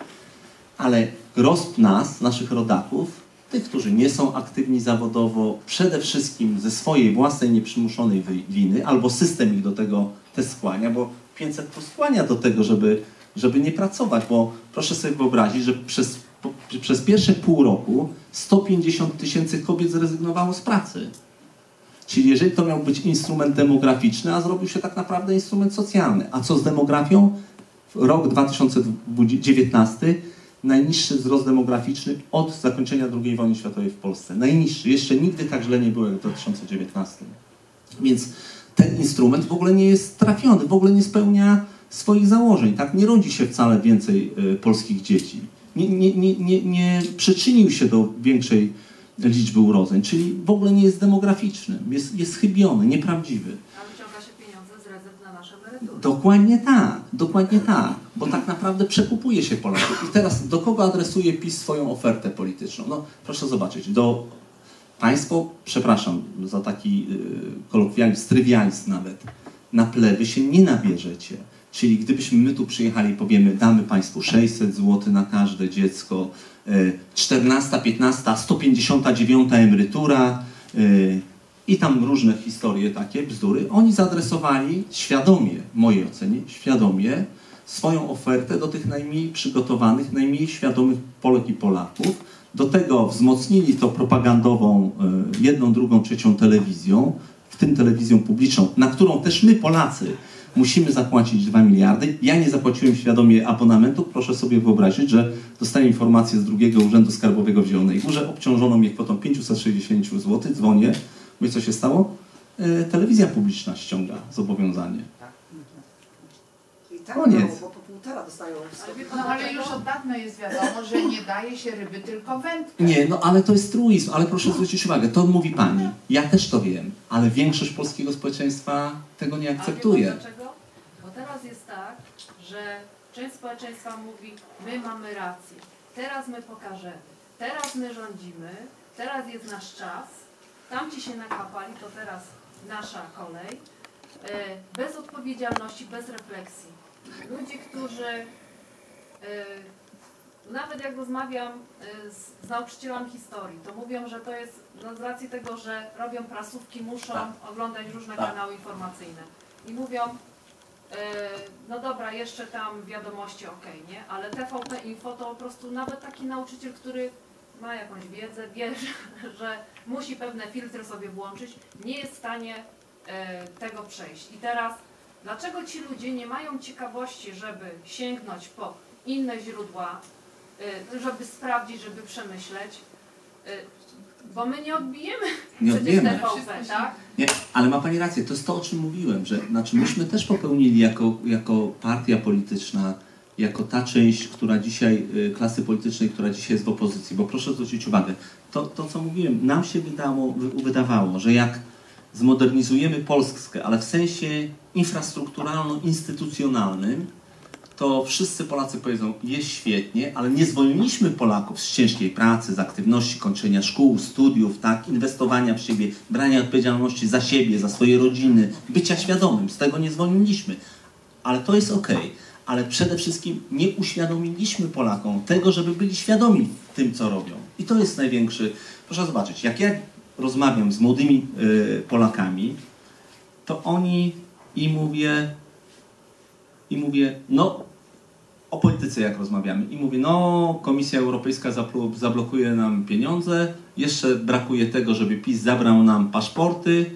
Ale gros nas, naszych rodaków, tych, którzy nie są aktywni zawodowo, przede wszystkim ze swojej własnej nieprzymuszonej winy, albo system ich do tego też skłania, bo 500 to skłania do tego, żeby nie pracować, bo proszę sobie wyobrazić, że przez pierwsze pół roku 150 000 kobiet zrezygnowało z pracy. Czyli jeżeli to miał być instrument demograficzny, a zrobił się tak naprawdę instrument socjalny. A co z demografią? Rok 2019 najniższy wzrost demograficzny od zakończenia II wojny światowej w Polsce. Najniższy. Jeszcze nigdy tak źle nie było jak w 2019. Więc ten instrument w ogóle nie jest trafiony, w ogóle nie spełnia swoich założeń. Tak? Nie rodzi się wcale więcej polskich dzieci. Nie przyczynił się do większej liczby urodzeń, czyli w ogóle nie jest demograficzny. Jest chybiony, nieprawdziwy. A wyciąga się pieniądze z rezerw na nasze emerytury. Dokładnie tak, bo tak naprawdę przekupuje się Polaków. I teraz do kogo adresuje PiS swoją ofertę polityczną? No proszę zobaczyć, państwo, przepraszam za taki kolokwializm, trywializm nawet, na plewy się nie nabierzecie. Czyli gdybyśmy my tu przyjechali i powiemy, damy Państwu 600 zł na każde dziecko, 14, 15, 159 emerytura i tam różne historie takie, bzdury. Oni zaadresowali świadomie, w mojej ocenie, świadomie swoją ofertę do tych najmniej przygotowanych, najmniej świadomych Polek i Polaków. Do tego wzmocnili to propagandową jedną, drugą, trzecią telewizją, w tym telewizją publiczną, na którą też my Polacy musimy zapłacić 2 miliardy. Ja nie zapłaciłem świadomie abonamentu. Proszę sobie wyobrazić, że dostaję informację z drugiego Urzędu Skarbowego w Zielonej Górze. Obciążono mnie kwotą 560 zł. Dzwonię. Mówię, co się stało? Telewizja publiczna ściąga zobowiązanie. Koniec. Bo po 1,5 dostają. Ale już od dawna jest wiadomo, że nie daje się ryby, tylko wędkę. Nie, no ale to jest truizm. Ale proszę zwrócić uwagę, to mówi pani. Ja też to wiem, ale większość polskiego społeczeństwa tego nie akceptuje. A wie pan dlaczego? Bo teraz jest tak, że część społeczeństwa mówi, my mamy rację, teraz my pokażemy, teraz my rządzimy, teraz jest nasz czas, tamci się nakłapali, to teraz nasza kolej, bez odpowiedzialności, bez refleksji. Ludzie, którzy Nawet jak rozmawiam z nauczycielami historii, to mówią, że to jest z racji tego, że robią prasówki, muszą oglądać różne kanały informacyjne. I mówią, no dobra, jeszcze tam wiadomości okej, nie? Ale TVP Info to po prostu nawet taki nauczyciel, który ma jakąś wiedzę, wie, że musi pewne filtry sobie włączyć, nie jest w stanie tego przejść. I teraz, dlaczego ci ludzie nie mają ciekawości, żeby sięgnąć po inne źródła, żeby sprawdzić, żeby przemyśleć, bo my nie odbijemy przecież TVP, tak? Nie, ale ma Pani rację, to jest to, o czym mówiłem, że znaczy myśmy też popełnili jako partia polityczna, jako ta część, która dzisiaj, klasy politycznej, która dzisiaj jest w opozycji, bo proszę zwrócić uwagę, to co mówiłem, nam się wydawało, że jak zmodernizujemy Polskę, ale w sensie infrastrukturalno-instytucjonalnym, to wszyscy Polacy powiedzą, jest świetnie, ale nie zwolniliśmy Polaków z ciężkiej pracy, z aktywności, kończenia szkół, studiów, tak, inwestowania w siebie, brania odpowiedzialności za siebie, za swoje rodziny, bycia świadomym. Z tego nie zwolniliśmy. Ale to jest okej. Ale przede wszystkim nie uświadomiliśmy Polakom tego, żeby byli świadomi w tym, co robią. I to jest największy... Proszę zobaczyć, jak ja rozmawiam z młodymi Polakami, to oni i mówię, no o polityce jak rozmawiamy, i mówię, no Komisja Europejska zablokuje nam pieniądze, jeszcze brakuje tego, żeby PiS zabrał nam paszporty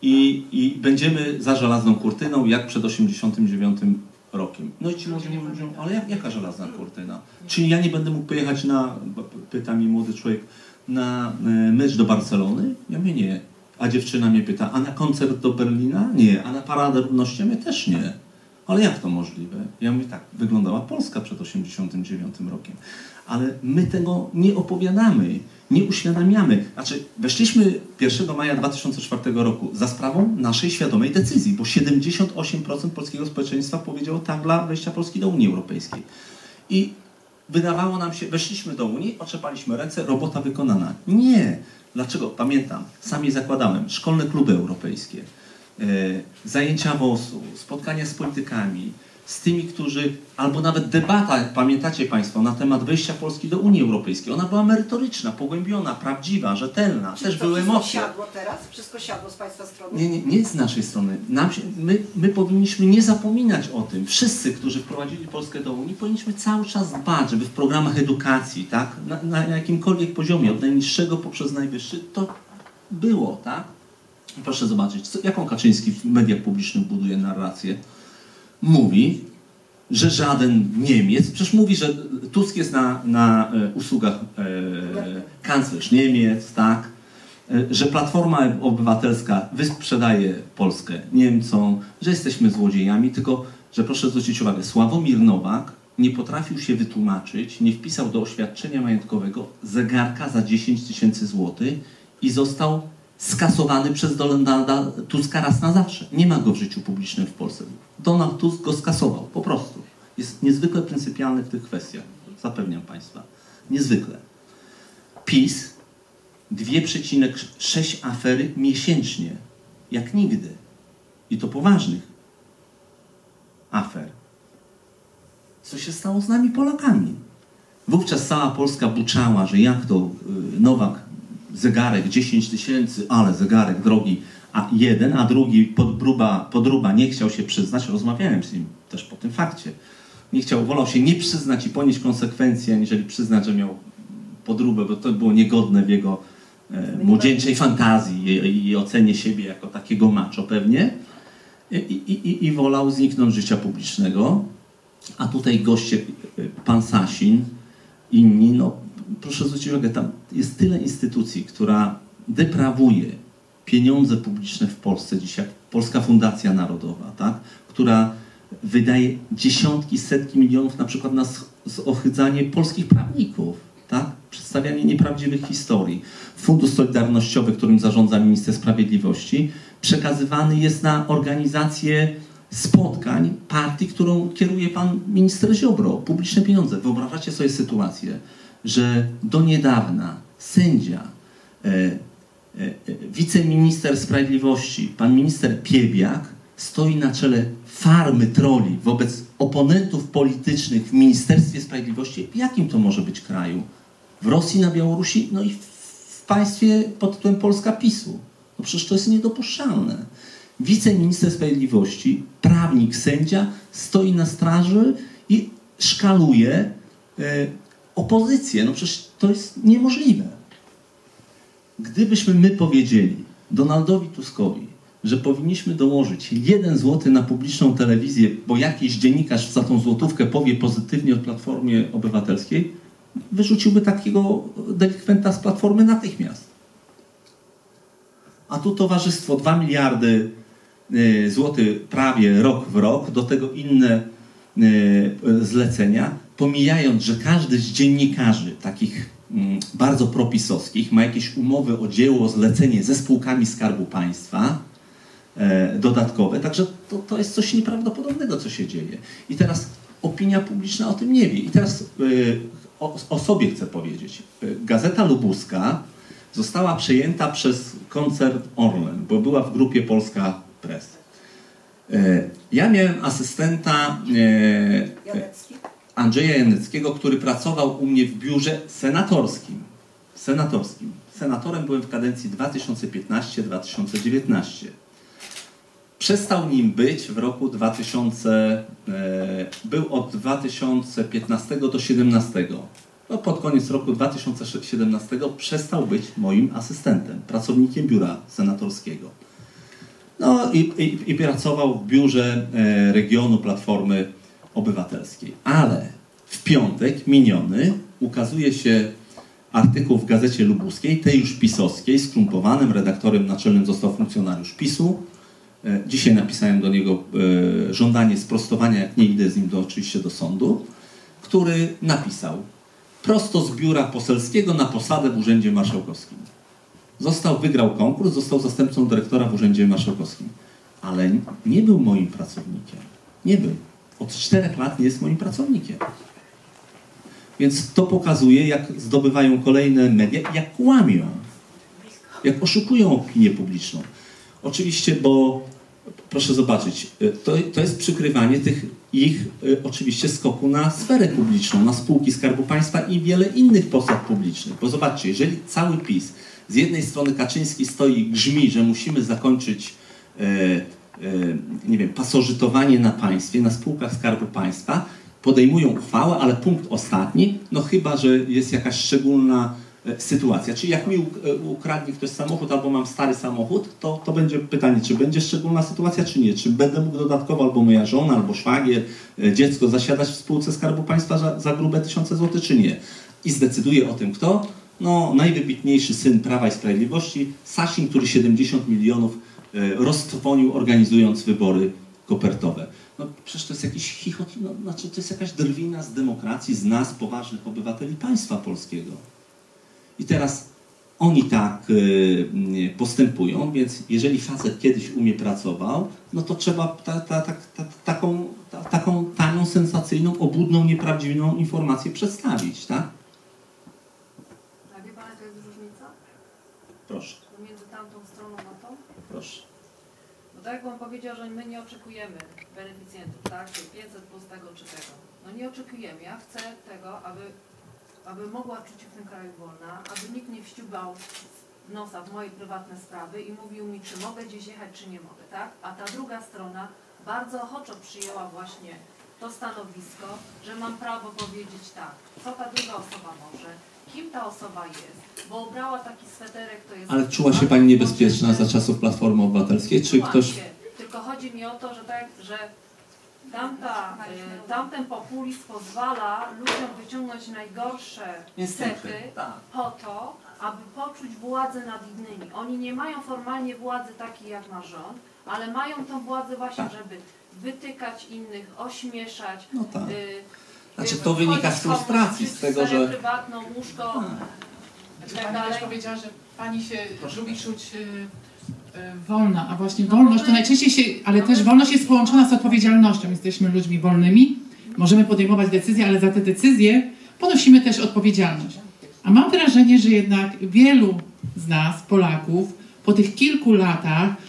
i będziemy za żelazną kurtyną, jak przed 89 rokiem. No i ci młodzi mówią, ale jaka żelazna kurtyna? Czyli ja nie będę mógł pojechać pyta mnie młody człowiek, na mecz do Barcelony? Ja mówię, nie. A dziewczyna mnie pyta, a na koncert do Berlina? Nie. A na Paradę Równości? Ja mówię, też nie. Ale jak to możliwe? Ja mówię, tak, wyglądała Polska przed 1989 rokiem. Ale my tego nie opowiadamy, nie uświadamiamy. Znaczy, weszliśmy 1 maja 2004 roku za sprawą naszej świadomej decyzji, bo 78% polskiego społeczeństwa powiedziało tak dla wejścia Polski do Unii Europejskiej. I wydawało nam się, weszliśmy do Unii, otrzepaliśmy ręce, robota wykonana. Nie. Dlaczego? Pamiętam, sami zakładałem szkolne kluby europejskie, zajęcia WOS-u, spotkania z politykami, z tymi, którzy, albo nawet debata, jak pamiętacie Państwo, na temat wejścia Polski do Unii Europejskiej. Ona była merytoryczna, pogłębiona, prawdziwa, rzetelna. Też były emocje. Siadło teraz? Wszystko siadło z Państwa strony? Nie z naszej strony. My powinniśmy nie zapominać o tym. Wszyscy, którzy wprowadzili Polskę do Unii, powinniśmy cały czas dbać, żeby w programach edukacji, tak, na jakimkolwiek poziomie, od najniższego poprzez najwyższy, to było, tak? Proszę zobaczyć, jaką Kaczyński w mediach publicznych buduje narrację. Mówi, że żaden Niemiec, przecież mówi, że Tusk jest na usługach kanclerz Niemiec, tak? Że Platforma Obywatelska wysprzedaje Polskę Niemcom, że jesteśmy złodziejami, tylko, że proszę zwrócić uwagę, Sławomir Nowak nie potrafił się wytłumaczyć, nie wpisał do oświadczenia majątkowego zegarka za 10 000 złotych i został skasowany przez Donalda Tuska raz na zawsze. Nie ma go w życiu publicznym w Polsce. Donald Tusk go skasował, po prostu. Jest niezwykle pryncypialny w tych kwestiach. Zapewniam Państwa. Niezwykle. PiS 2,6 afery miesięcznie. Jak nigdy. I to poważnych afer. Co się stało z nami Polakami? Wówczas cała Polska buczała, że jak to Nowak zegarek 10 000, ale zegarek drogi, a drugi podruba nie chciał się przyznać. Rozmawiałem z nim też po tym fakcie. Wolał się nie przyznać i ponieść konsekwencje, aniżeli przyznać, że miał podróbę, bo to było niegodne w jego młodzieńczej fantazji i ocenie siebie jako takiego macho pewnie. I wolał zniknąć z życia publicznego. A tutaj goście, pan Sasin, inni, no proszę zwrócić uwagę, tam jest tyle instytucji, która deprawuje pieniądze publiczne w Polsce dzisiaj. Polska Fundacja Narodowa, tak? Która wydaje dziesiątki, setki milionów na przykład na zohydzanie polskich prawników, tak? Przedstawianie nieprawdziwych historii. Fundusz Solidarnościowy, którym zarządza minister sprawiedliwości, przekazywany jest na organizację spotkań partii, którą kieruje pan minister Ziobro. Publiczne pieniądze. Wyobrażacie sobie sytuację, że do niedawna sędzia, wiceminister sprawiedliwości, pan minister Piebiak, stoi na czele farmy trolli wobec oponentów politycznych w Ministerstwie Sprawiedliwości, w jakim to może być kraju? W Rosji, na Białorusi, no i w państwie pod tytułem Polska PiS-u. No przecież to jest niedopuszczalne. Wiceminister Sprawiedliwości, prawnik, sędzia stoi na straży i szkaluje opozycję. No przecież to jest niemożliwe. Gdybyśmy my powiedzieli Donaldowi Tuskowi, że powinniśmy dołożyć 1 zł na publiczną telewizję, bo jakiś dziennikarz za tą złotówkę powie pozytywnie o Platformie Obywatelskiej, wyrzuciłby takiego delikwenta z Platformy natychmiast. A tu towarzystwo 2 miliardy złotych prawie rok w rok, do tego inne zlecenia, pomijając, że każdy z dziennikarzy takich bardzo propisowskich ma jakieś umowy o dzieło, o zlecenie ze spółkami Skarbu Państwa dodatkowe, także to jest coś nieprawdopodobnego, co się dzieje. I teraz opinia publiczna o tym nie wie. I teraz o sobie chcę powiedzieć. Gazeta Lubuska została przejęta przez koncern Orlen, bo była w grupie Polska Press. Ja miałem asystenta Andrzeja Janeckiego, który pracował u mnie w biurze senatorskim. Senatorem byłem w kadencji 2015-2019. Przestał nim być w roku 2000, był od 2015 do 2017. No pod koniec roku 2017 przestał być moim asystentem, pracownikiem biura senatorskiego. No i pracował w biurze regionu Platformy Obywatelskiej. Ale w piątek miniony ukazuje się artykuł w Gazecie Lubuskiej, tej już pisowskiej, skrumpowanym, redaktorem naczelnym został funkcjonariusz PiS-u. Dzisiaj napisałem do niego żądanie sprostowania, jak nie idę z nim oczywiście do sądu, który napisał: prosto z biura poselskiego na posadę w Urzędzie Marszałkowskim. Wygrał konkurs, został zastępcą dyrektora w Urzędzie Marszałkowskim. Ale nie był moim pracownikiem. Nie był. Od 4 lat nie jest moim pracownikiem. Więc to pokazuje, jak zdobywają kolejne media, jak kłamią, jak oszukują opinię publiczną. Oczywiście, bo proszę zobaczyć, to jest przykrywanie ich oczywiście skoku na sferę publiczną, na spółki Skarbu Państwa i wiele innych posad publicznych. Bo zobaczcie, jeżeli cały PiS, z jednej strony Kaczyński stoi i grzmi, że musimy zakończyć nie wiem, pasożytowanie na państwie, na spółkach Skarbu Państwa, podejmują uchwałę, ale punkt ostatni, no chyba że jest jakaś szczególna sytuacja. Czyli jak mi ukradnie ktoś samochód albo mam stary samochód, to będzie pytanie, czy będzie szczególna sytuacja, czy nie. Czy będę mógł dodatkowo albo moja żona, albo szwagier, dziecko zasiadać w spółce Skarbu Państwa za grube 1000 zł, czy nie. I zdecyduje o tym kto? No, najwybitniejszy syn Prawa i Sprawiedliwości, Sasin, który 70 milionów roztrwonił, organizując wybory kopertowe. No przecież to jest jakiś chichot, no, znaczy to jest jakaś drwina z demokracji, z nas, poważnych obywateli państwa polskiego. I teraz oni tak postępują, więc jeżeli facet kiedyś u mnie pracował, no to trzeba taką tanią, sensacyjną, obłudną, nieprawdziwą informację przedstawić, tak? A wie Pan, jaka jest różnica? Proszę. Pomiędzy tamtą stroną a tą? Proszę. No tak jak Pan powiedział, że my nie oczekujemy beneficjentów, tak? Czy 500 plus tego czy tego. No nie oczekujemy. Ja chcę tego, aby mogła czuć się w tym kraju wolna, aby nikt nie wściubał nosa w moje prywatne sprawy i mówił mi, czy mogę gdzieś jechać, czy nie mogę, tak? A ta druga strona bardzo ochoczo przyjęła właśnie to stanowisko, że mam prawo powiedzieć tak, co ta druga osoba może, kim ta osoba jest, bo ubrała taki sweterek, to jest... Ale czuła się Pani niebezpieczna za czasów Platformy Obywatelskiej, czy ktoś... Tylko chodzi mi o to, że tak, że tamten populizm pozwala ludziom wyciągnąć najgorsze cechy po to, aby poczuć władzę nad innymi. Oni nie mają formalnie władzy takiej jak ma rząd, ale mają tą władzę właśnie, żeby wytykać innych, ośmieszać. No tak. Znaczy to wynika z frustracji, z tego, że... prywatną, łóżko, Pani też powiedziała, że Pani się lubi czuć wolna, a właśnie wolność to najczęściej się, ale też wolność jest połączona z odpowiedzialnością. Jesteśmy ludźmi wolnymi, możemy podejmować decyzje, ale za te decyzje ponosimy też odpowiedzialność. A mam wrażenie, że jednak wielu z nas, Polaków, po tych kilku latach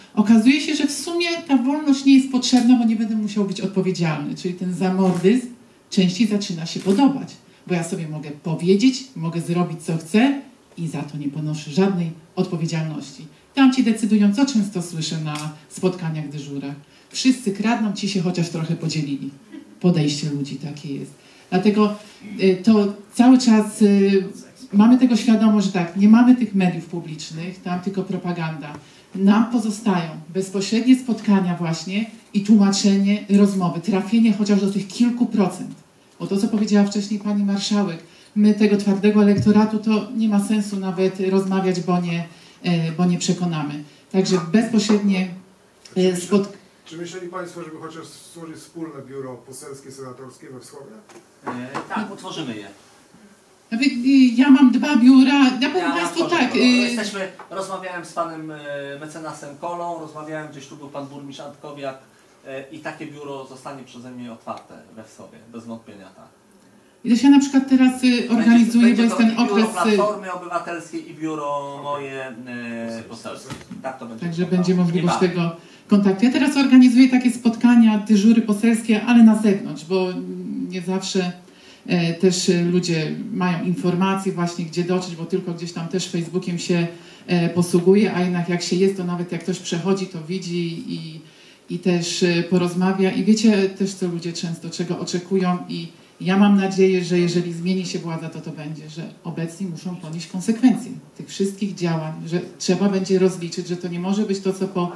Okazuje się, że w sumie ta wolność nie jest potrzebna, bo nie będę musiał być odpowiedzialny, czyli ten zamordyzm częściej zaczyna się podobać, bo ja sobie mogę powiedzieć, mogę zrobić co chcę i za to nie ponoszę żadnej odpowiedzialności. Tamci decydują, co często słyszę na spotkaniach, dyżurach. Wszyscy kradną, ci się chociaż trochę podzielili. Podejście ludzi takie jest. Dlatego to cały czas mamy tego świadomość, że tak, nie mamy tych mediów publicznych, tam tylko propaganda. Nam pozostają bezpośrednie spotkania właśnie i tłumaczenie, rozmowy, trafienie chociaż do tych kilku procent. Bo to, co powiedziała wcześniej pani marszałek, my tego twardego elektoratu to nie ma sensu nawet rozmawiać, bo nie przekonamy. Także bezpośrednie spotkania. Czy myśleli Państwo, żeby chociaż stworzyć wspólne biuro poselskie, senatorskie we Wschowie? Tak, utworzymy je. Ja mam 2 biura. Ja powiem Państwu tak. Rozmawiałem z panem mecenasem Kolą, rozmawiałem, gdzieś tu był pan burmistrz Antkowiak i takie biuro zostanie przeze mnie otwarte we Wschowie, bez wątpienia tak. I też ja na przykład teraz organizuję, bo jest ten okres... Biuro Platformy Obywatelskiej i biuro moje poselskie. Tak to będzie. Także będzie możliwość tego kontaktu. Ja teraz organizuję takie spotkania, dyżury poselskie, ale na zewnątrz, bo nie zawsze też ludzie mają informacje właśnie, gdzie dotrzeć, bo tylko gdzieś tam też Facebookiem się posługuje, a jednak jak się jest, to nawet jak ktoś przechodzi, to widzi i też porozmawia. I wiecie też, co ludzie często czego oczekują i ja mam nadzieję, że jeżeli zmieni się władza, to będzie, że obecni muszą ponieść konsekwencje tych wszystkich działań, że trzeba będzie rozliczyć, że to nie może być to, co po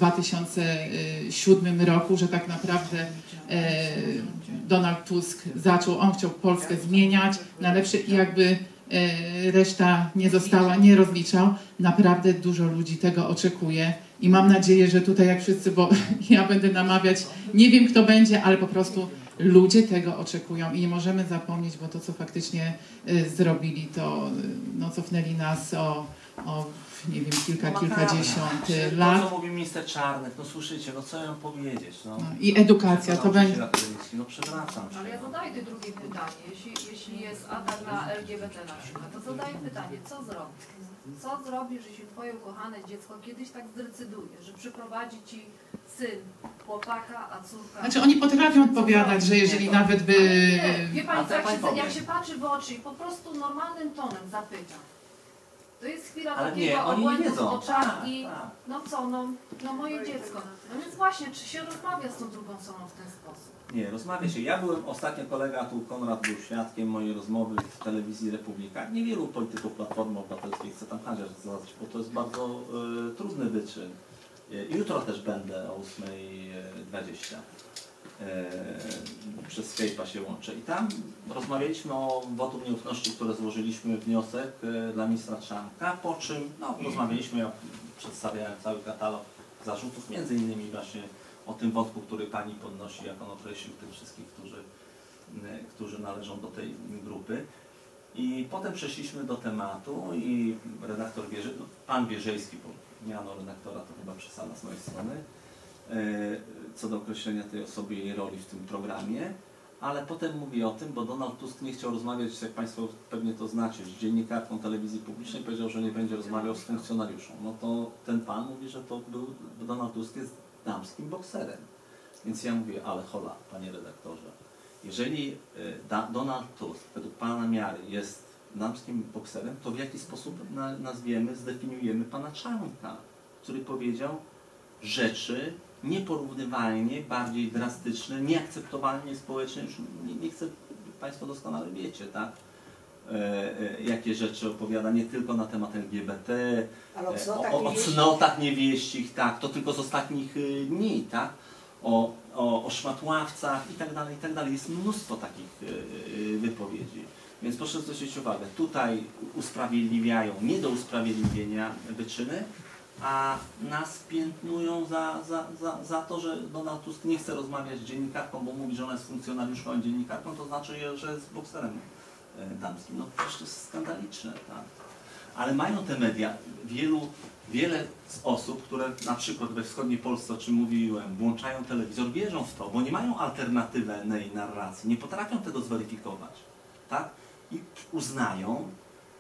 2007 roku, że tak naprawdę Donald Tusk zaczął, on chciał Polskę zmieniać na lepsze i jakby reszta nie rozliczał. Naprawdę dużo ludzi tego oczekuje i mam nadzieję, że tutaj jak wszyscy, bo ja będę namawiać, nie wiem kto będzie, ale po prostu ludzie tego oczekują i nie możemy zapomnieć, bo to co faktycznie zrobili, to cofnęli nas o nie wiem, kilkadziesiąt lat. To, co mówi minister Czarnek, słyszycie, co ją powiedzieć. I edukacja, to będzie... Przewracam się. Ale ja zadaję te drugie pytanie. Jeśli jest atak na LGBT na przykład, to zadaję pytanie, co zrobisz? Co zrobisz, jeśli twoje ukochane dziecko kiedyś tak zdecyduje, że przyprowadzi ci syn chłopaka, a córka... Znaczy oni potrafią odpowiadać, że jeżeli nawet by... Wie pani, jak się patrzy w oczy i po prostu normalnym tonem zapyta, to jest chwila takiego obłędu w oczach i no moje dziecko. No więc właśnie, czy się rozmawia z tą drugą stroną w ten sposób? Nie, rozmawia się. Ja byłem ostatnio, kolega tu, Konrad, był świadkiem mojej rozmowy w telewizji Republika. Niewielu polityków Platformy Obywatelskiej chce tam chociaż zadać, bo to jest bardzo trudny wyczyn. Jutro też będę o 8:20. Przez Skype'a się łączę. I tam rozmawialiśmy o wotum nieufności, które złożyliśmy wniosek dla ministra Czarnka, po czym rozmawialiśmy, ja przedstawiałem cały katalog zarzutów, między innymi właśnie o tym wątku, który pani podnosi, jak on określił tych wszystkich, którzy należą do tej grupy. I potem przeszliśmy do tematu i redaktor pan Wierzejski, bo miano redaktora to chyba przesada z mojej strony, co do określenia tej osoby i jej roli w tym programie, ale potem mówię o tym, bo Donald Tusk nie chciał rozmawiać, jak Państwo pewnie to znacie, z dziennikarką telewizji publicznej, powiedział, że nie będzie rozmawiał z funkcjonariuszą. No to ten pan mówi, że Donald Tusk jest damskim bokserem. Więc ja mówię, ale hola, panie redaktorze, jeżeli Donald Tusk według pana miary jest damskim bokserem, to w jaki sposób zdefiniujemy pana Czarnka, który powiedział rzeczy nieporównywalnie bardziej drastyczne, nieakceptowalnie społecznie, już nie chcę, Państwo doskonale wiecie, tak? Jakie rzeczy opowiada, nie tylko na temat LGBT, o cnotach niewieścich, tak, to tylko z ostatnich dni, tak? O szmatławcach i tak dalej. Jest mnóstwo takich wypowiedzi. Więc proszę zwrócić uwagę, tutaj usprawiedliwiają nie do usprawiedliwienia wyczyny, a nas piętnują za to, że Donald Tusk nie chce rozmawiać z dziennikarką, bo mówi, że ona jest funkcjonariuszką, a dziennikarką, to znaczy, że jest bokserem damskim. No przecież to jest skandaliczne, tak? Ale mają te media, wiele z osób, które na przykład we wschodniej Polsce, o czym mówiłem, włączają telewizor, wierzą w to, bo nie mają alternatywnej narracji, nie potrafią tego zweryfikować, tak? I uznają,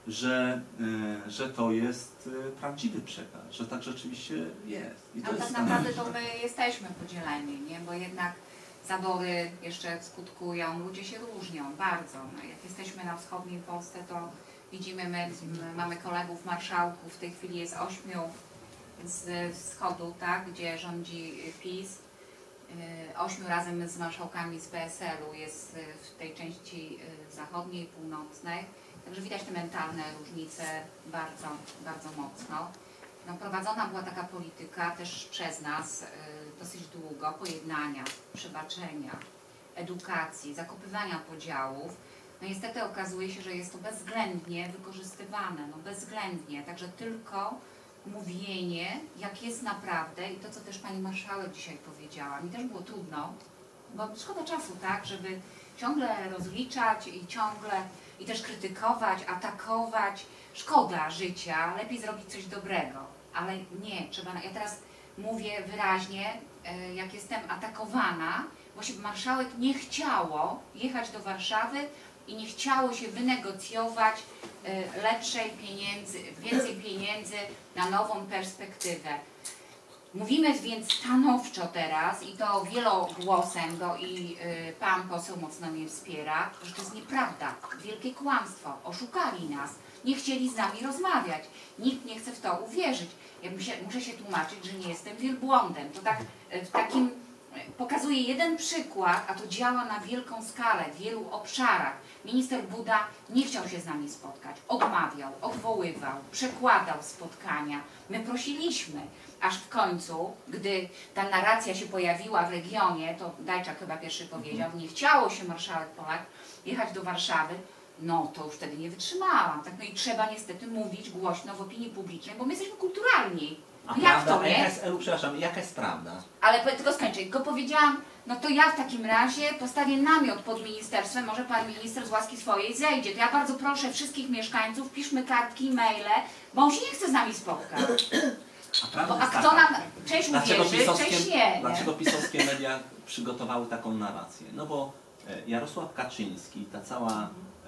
że to jest prawdziwy przekaz, że tak rzeczywiście jest. I to Ale jest tak naprawdę to my jesteśmy podzieleni, nie? Bo jednak zabory jeszcze skutkują, ludzie się różnią bardzo. No, jak jesteśmy na wschodniej Polsce, to widzimy, my mamy kolegów marszałków, w tej chwili jest 8 z wschodu, tak, gdzie rządzi PiS. 8 razem z marszałkami z PSL-u jest w tej części zachodniej, północnej. Także widać te mentalne różnice bardzo, bardzo mocno. No, prowadzona była taka polityka też przez nas dosyć długo, pojednania, przebaczenia, edukacji, zakopywania podziałów. No niestety okazuje się, że jest to bezwzględnie wykorzystywane, no bezwzględnie, także tylko mówienie, jak jest naprawdę i to, co też pani marszałek dzisiaj powiedziała, mi też było trudno, bo szkoda czasu, tak, żeby ciągle rozliczać i ciągle i też krytykować, atakować. Szkoda życia, lepiej zrobić coś dobrego, ale nie, trzeba, ja teraz mówię wyraźnie, jak jestem atakowana, właśnie marszałek nie chciało jechać do Warszawy i nie chciało się wynegocjować więcej pieniędzy na nową perspektywę. Mówimy więc stanowczo teraz i to wielogłosem, bo i pan poseł mocno mnie wspiera, że to jest nieprawda, wielkie kłamstwo, oszukali nas, nie chcieli z nami rozmawiać, nikt nie chce w to uwierzyć. Ja muszę się tłumaczyć, że nie jestem wielbłądem, to tak w takim pokazuje jeden przykład, a to działa na wielką skalę, w wielu obszarach. Minister Buda nie chciał się z nami spotkać, odmawiał, odwoływał, przekładał spotkania. My prosiliśmy, aż w końcu, gdy ta narracja się pojawiła w regionie, to Dajczak chyba pierwszy powiedział, nie chciało się marszałek Polak jechać do Warszawy, no to już wtedy nie wytrzymałam. Tak, no i trzeba niestety mówić głośno w opinii publicznej, bo my jesteśmy kulturalni. A jak prawda, to, nie? przepraszam, jaka jest prawda? Ale tylko skończę. Tylko powiedziałam, no to ja w takim razie postawię namiot pod ministerstwem, może pan minister z łaski swojej zejdzie. To ja bardzo proszę wszystkich mieszkańców, piszmy kartki, maile, bo on się nie chce z nami spotkać. A kto nam część uwierzy, część nie. Dlaczego pisowskie media przygotowały taką narrację? No bo Jarosław Kaczyński, ta cała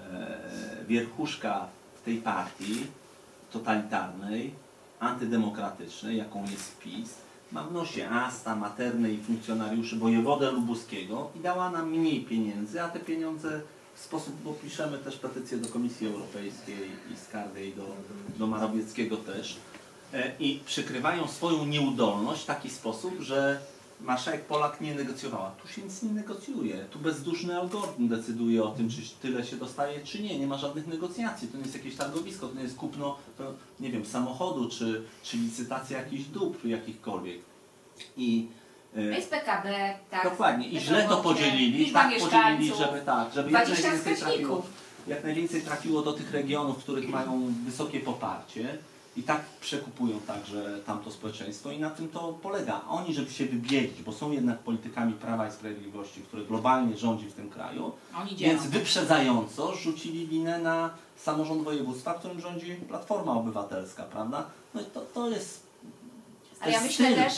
wierchuszka w tej partii totalitarnej, antydemokratycznej, jaką jest PiS, ma w nosie Asta, Maternę i funkcjonariuszy wojewodę lubuskiego i dała nam mniej pieniędzy, a te pieniądze w sposób, bo piszemy też petycję do Komisji Europejskiej i skargę do Morawieckiego też, i przykrywają swoją nieudolność w taki sposób, że marszałek Polak nie negocjowała. Tu się nic nie negocjuje. Tu bezduszny algorytm decyduje o tym, czy tyle się dostaje, czy nie. Nie ma żadnych negocjacji. To nie jest jakieś targowisko, to nie jest kupno, nie wiem, samochodu, czy licytacja jakichś dóbr jakichkolwiek. I jest PKB, tak. Dokładnie. I źle to podzielili. Tak podzielili, żeby jak najwięcej trafiło do tych regionów, w których mają wysokie poparcie. I tak przekupują także tamto społeczeństwo i na tym to polega. Oni, żeby się wybielić, bo są jednak politykami Prawa i Sprawiedliwości, który globalnie rządzi w tym kraju, więc wyprzedzająco rzucili winę na samorząd województwa, w którym rządzi Platforma Obywatelska, prawda? No i to jest ale ja myślę też,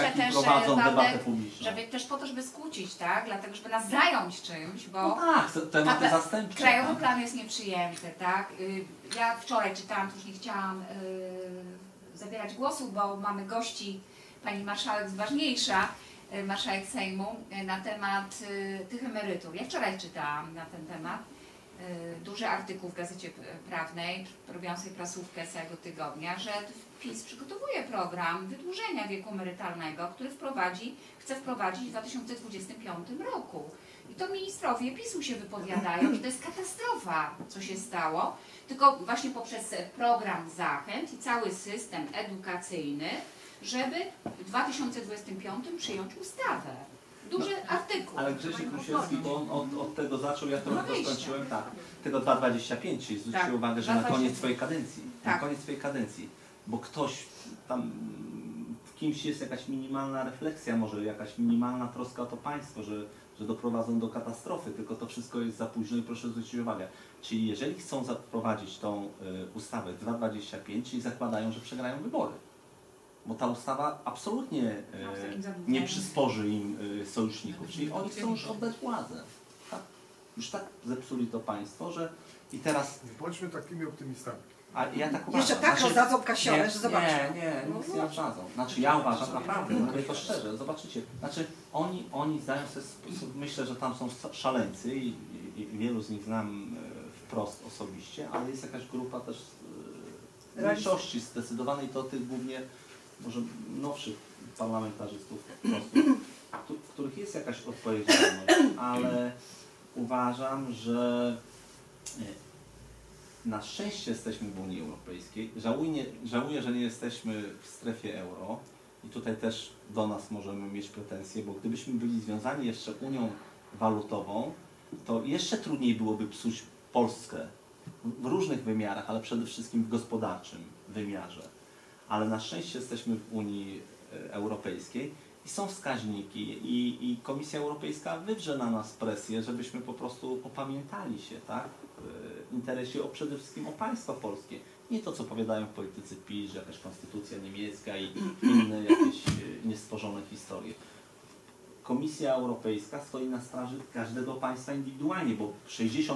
żeby też po to, żeby skłócić, tak? Dlatego, żeby nas zająć czymś, bo no tak, tematy zastępcze. Krajowy plan jest nieprzyjęty, tak? Ja wczoraj czytałam, już nie chciałam zabierać głosu, bo mamy gości, pani marszałek jest ważniejsza, marszałek Sejmu, na temat tych emerytur. Ja wczoraj czytałam na ten temat duży artykuł w Gazecie Prawnej, robiłam sobie prasówkę z całego tygodnia, że PiS przygotowuje program wydłużenia wieku emerytalnego, który chce wprowadzić w 2025 roku. I to ministrowie PiS-u się wypowiadają, że to jest katastrofa, co się stało, tylko właśnie poprzez program zachęt i cały system edukacyjny, żeby w 2025 przyjąć ustawę. Duży artykuł. Ale Grzesiek Krusiewski, bo on od tego zaczął, ja to skończyłem, tak, tego 2,25, czyli zwróćcie uwagę, że na koniec swojej kadencji, na koniec swojej kadencji, bo ktoś tam, w kimś jest jakaś minimalna refleksja, może jakaś minimalna troska o to państwo, że doprowadzą do katastrofy, tylko to wszystko jest za późno i proszę zwrócić uwagę. Czyli jeżeli chcą zaprowadzić tą ustawę 2,25, czyli zakładają, że przegrają wybory. Bo ta ustawa absolutnie nie przysporzy im sojuszników, czyli oni chcą już oddać władzę. Tak? Już tak zepsuli to państwo, że i teraz... Nie bądźmy takimi optymistami. A ja tak uważam. Jeszcze tak rozdadzą kasiorę, że zobaczcie. Nic nie rozdadzą. Znaczy ja uważam naprawdę, mówię to szczerze, zobaczycie. Znaczy oni zdają sobie sposób, myślę, że tam są szaleńcy i wielu z nich znam wprost osobiście, ale jest jakaś grupa też mniejszości zdecydowanej, to tych głównie może nowszych parlamentarzystów po prostu, w których jest jakaś odpowiedzialność, ale uważam, że na szczęście jesteśmy w Unii Europejskiej. Żałuję, że nie jesteśmy w strefie euro i tutaj też do nas możemy mieć pretensje, bo gdybyśmy byli związani jeszcze Unią Walutową, to jeszcze trudniej byłoby psuć Polskę w różnych wymiarach, ale przede wszystkim w gospodarczym wymiarze. Ale na szczęście jesteśmy w Unii Europejskiej i są wskaźniki i Komisja Europejska wywrze na nas presję, żebyśmy po prostu opamiętali się, tak? W interesie przede wszystkim o państwo polskie. Nie to, co powiadają politycy PiS, że jakaś konstytucja niemiecka i inne jakieś niestworzone historie. Komisja Europejska stoi na straży każdego państwa indywidualnie, bo 60%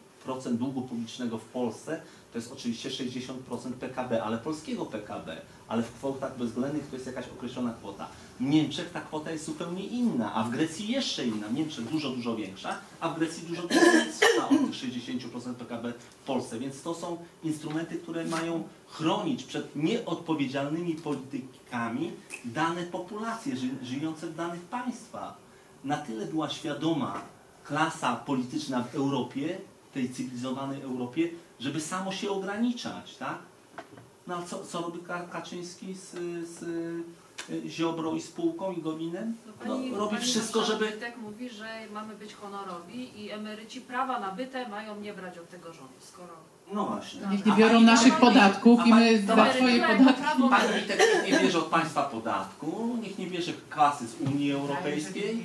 długu publicznego w Polsce to jest oczywiście 60% PKB, ale polskiego PKB, ale w kwotach bezwzględnych to jest jakaś określona kwota. W Niemczech ta kwota jest zupełnie inna, a w Grecji jeszcze inna. W Niemczech dużo większa, a w Grecji dużo niższa od tych 60% PKB w Polsce. Więc to są instrumenty, które mają chronić przed nieodpowiedzialnymi politykami dane populacje żyjące w danych państwach. Na tyle była świadoma klasa polityczna w Europie, tej cywilizowanej Europie, żeby samo się ograniczać, tak? No a co robi Kaczyński z Ziobro i spółką i Gowinem? Robi wszystko, żeby... Tak mówi, że mamy być honorowi i emeryci prawa nabyte mają nie brać od tego rządu, skoro... No właśnie. Niech nie biorą naszych podatków i my za swoje podatki. Pani Witek niech nie bierze od państwa podatku, niech nie bierze kasy z Unii Europejskiej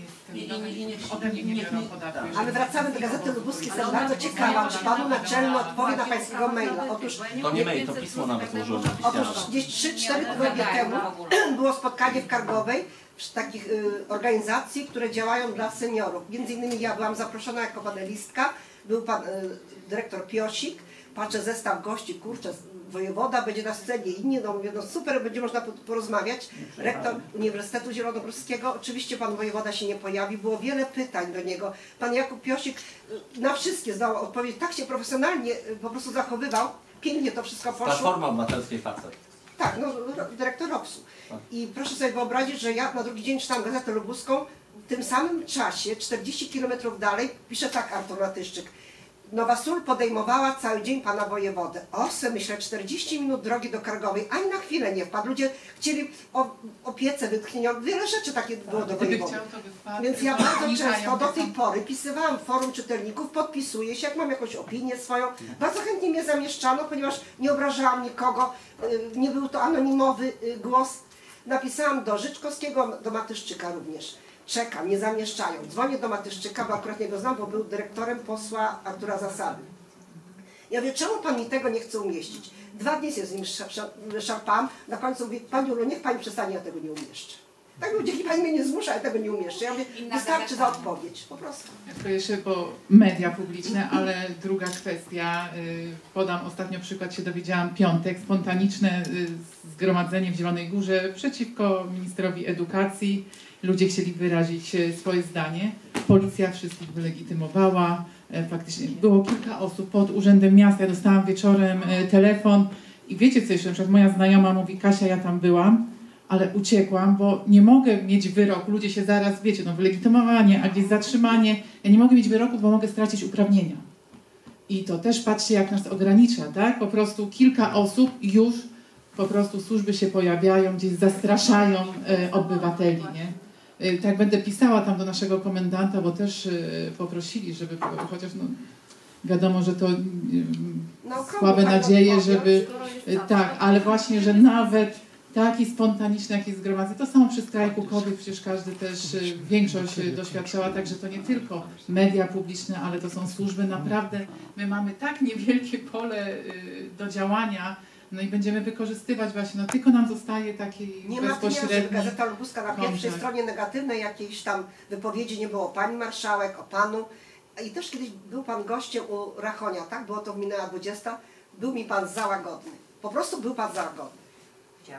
i niech ode mnie nie biorą podatku. Ale wracamy do Gazety Lubuskiej. Jestem bardzo ciekawa, czy panu naczelny odpowie na pańskiego maila. Otóż to nie mail, to pismo nawet złożyłem otóż oficjalne. gdzieś 3-4 tygodnie temu było spotkanie w Kargowej takich organizacji, które działają dla seniorów. Między innymi ja byłam zaproszona jako panelistka, był pan dyrektor Piosik, patrzę zestaw gości, kurczę, wojewoda będzie na scenie, inni, no mówię, no super, będzie można porozmawiać. Rektor Uniwersytetu Zielonogórskiego, oczywiście pan wojewoda się nie pojawi, było wiele pytań do niego. Pan Jakub Piosik na wszystkie zdał odpowiedź, tak się profesjonalnie po prostu zachowywał, pięknie to wszystko poszło. Platforma Obywatelskiej facet. Tak, no dyrektor ROPS-u. I proszę sobie wyobrazić, że ja na drugi dzień czytam Gazetę Lubuską, w tym samym czasie, 40 km dalej, pisze tak Artur Matyszczyk. Nowa Sól podejmowała cały dzień pana wojewodę. Myślę, 40 minut drogi do Kargowej, ani na chwilę nie wpadł. Ludzie chcieli opiece wytchnieniową, wiele rzeczy takie było do wojewody. Więc ja bardzo często do tej pory pisywałam w forum czytelników, podpisuję się, jak mam jakąś opinię swoją. Bardzo chętnie mnie zamieszczano, ponieważ nie obrażałam nikogo, nie był to anonimowy głos. Napisałam do Życzkowskiego, do Matyszczyka również. Czekam, nie zamieszczają. Dzwonię do Matyszczyka, bo akurat nie go znam, bo był dyrektorem posła Artura Zasady. Ja mówię, czemu pan mi tego nie chce umieścić? 2 dni się z nim szarpałam, na końcu mówię, pani Julo, niech pani przestanie, ja tego nie umieszczę. Tak ludzie, niech pani mnie nie zmusza, ja tego nie umieszczę. Ja mówię, wystarczy za odpowiedź, po prostu. Ja jeszcze po media publiczne, ale druga kwestia, podam ostatnio przykład, się dowiedziałam, piątek, spontaniczne zgromadzenie w Zielonej Górze przeciwko ministrowi edukacji. Ludzie chcieli wyrazić swoje zdanie. Policja wszystkich wylegitymowała. Faktycznie było kilka osób pod Urzędem Miasta. Ja dostałam wieczorem telefon i wiecie co jeszcze? Na przykład moja znajoma mówi, Kasia, ja tam byłam, ale uciekłam, bo nie mogę mieć wyroku. Ludzie się zaraz, wiecie, no wylegitymowanie, a gdzieś zatrzymanie. Ja nie mogę mieć wyroku, bo mogę stracić uprawnienia. I to też patrzcie, jak nas ogranicza, tak? Po prostu kilka osób już po prostu służby się pojawiają, gdzieś zastraszają obywateli, nie? Tak będę pisała tam do naszego komendanta, bo też poprosili, żeby chociaż no, wiadomo, że to słabe nadzieje, żeby tak, ale właśnie, że nawet taki spontaniczny jakieś zgromadzenie, to samo przy strajku kobiet, przecież każdy też, większość doświadczała, także to nie tylko media publiczne, ale to są służby, naprawdę my mamy tak niewielkie pole do działania. No i będziemy wykorzystywać właśnie, no tylko nam zostaje taki bezpośredni... Nie ma żeby Gazeta Lubuska na pierwszej stronie negatywnej jakiejś tam wypowiedzi nie było o pani marszałek, o panu. i też kiedyś był pan gościem u Rachonia, tak? Było to minęła 20. Był mi pan za łagodny. Po prostu był pan za łagodny.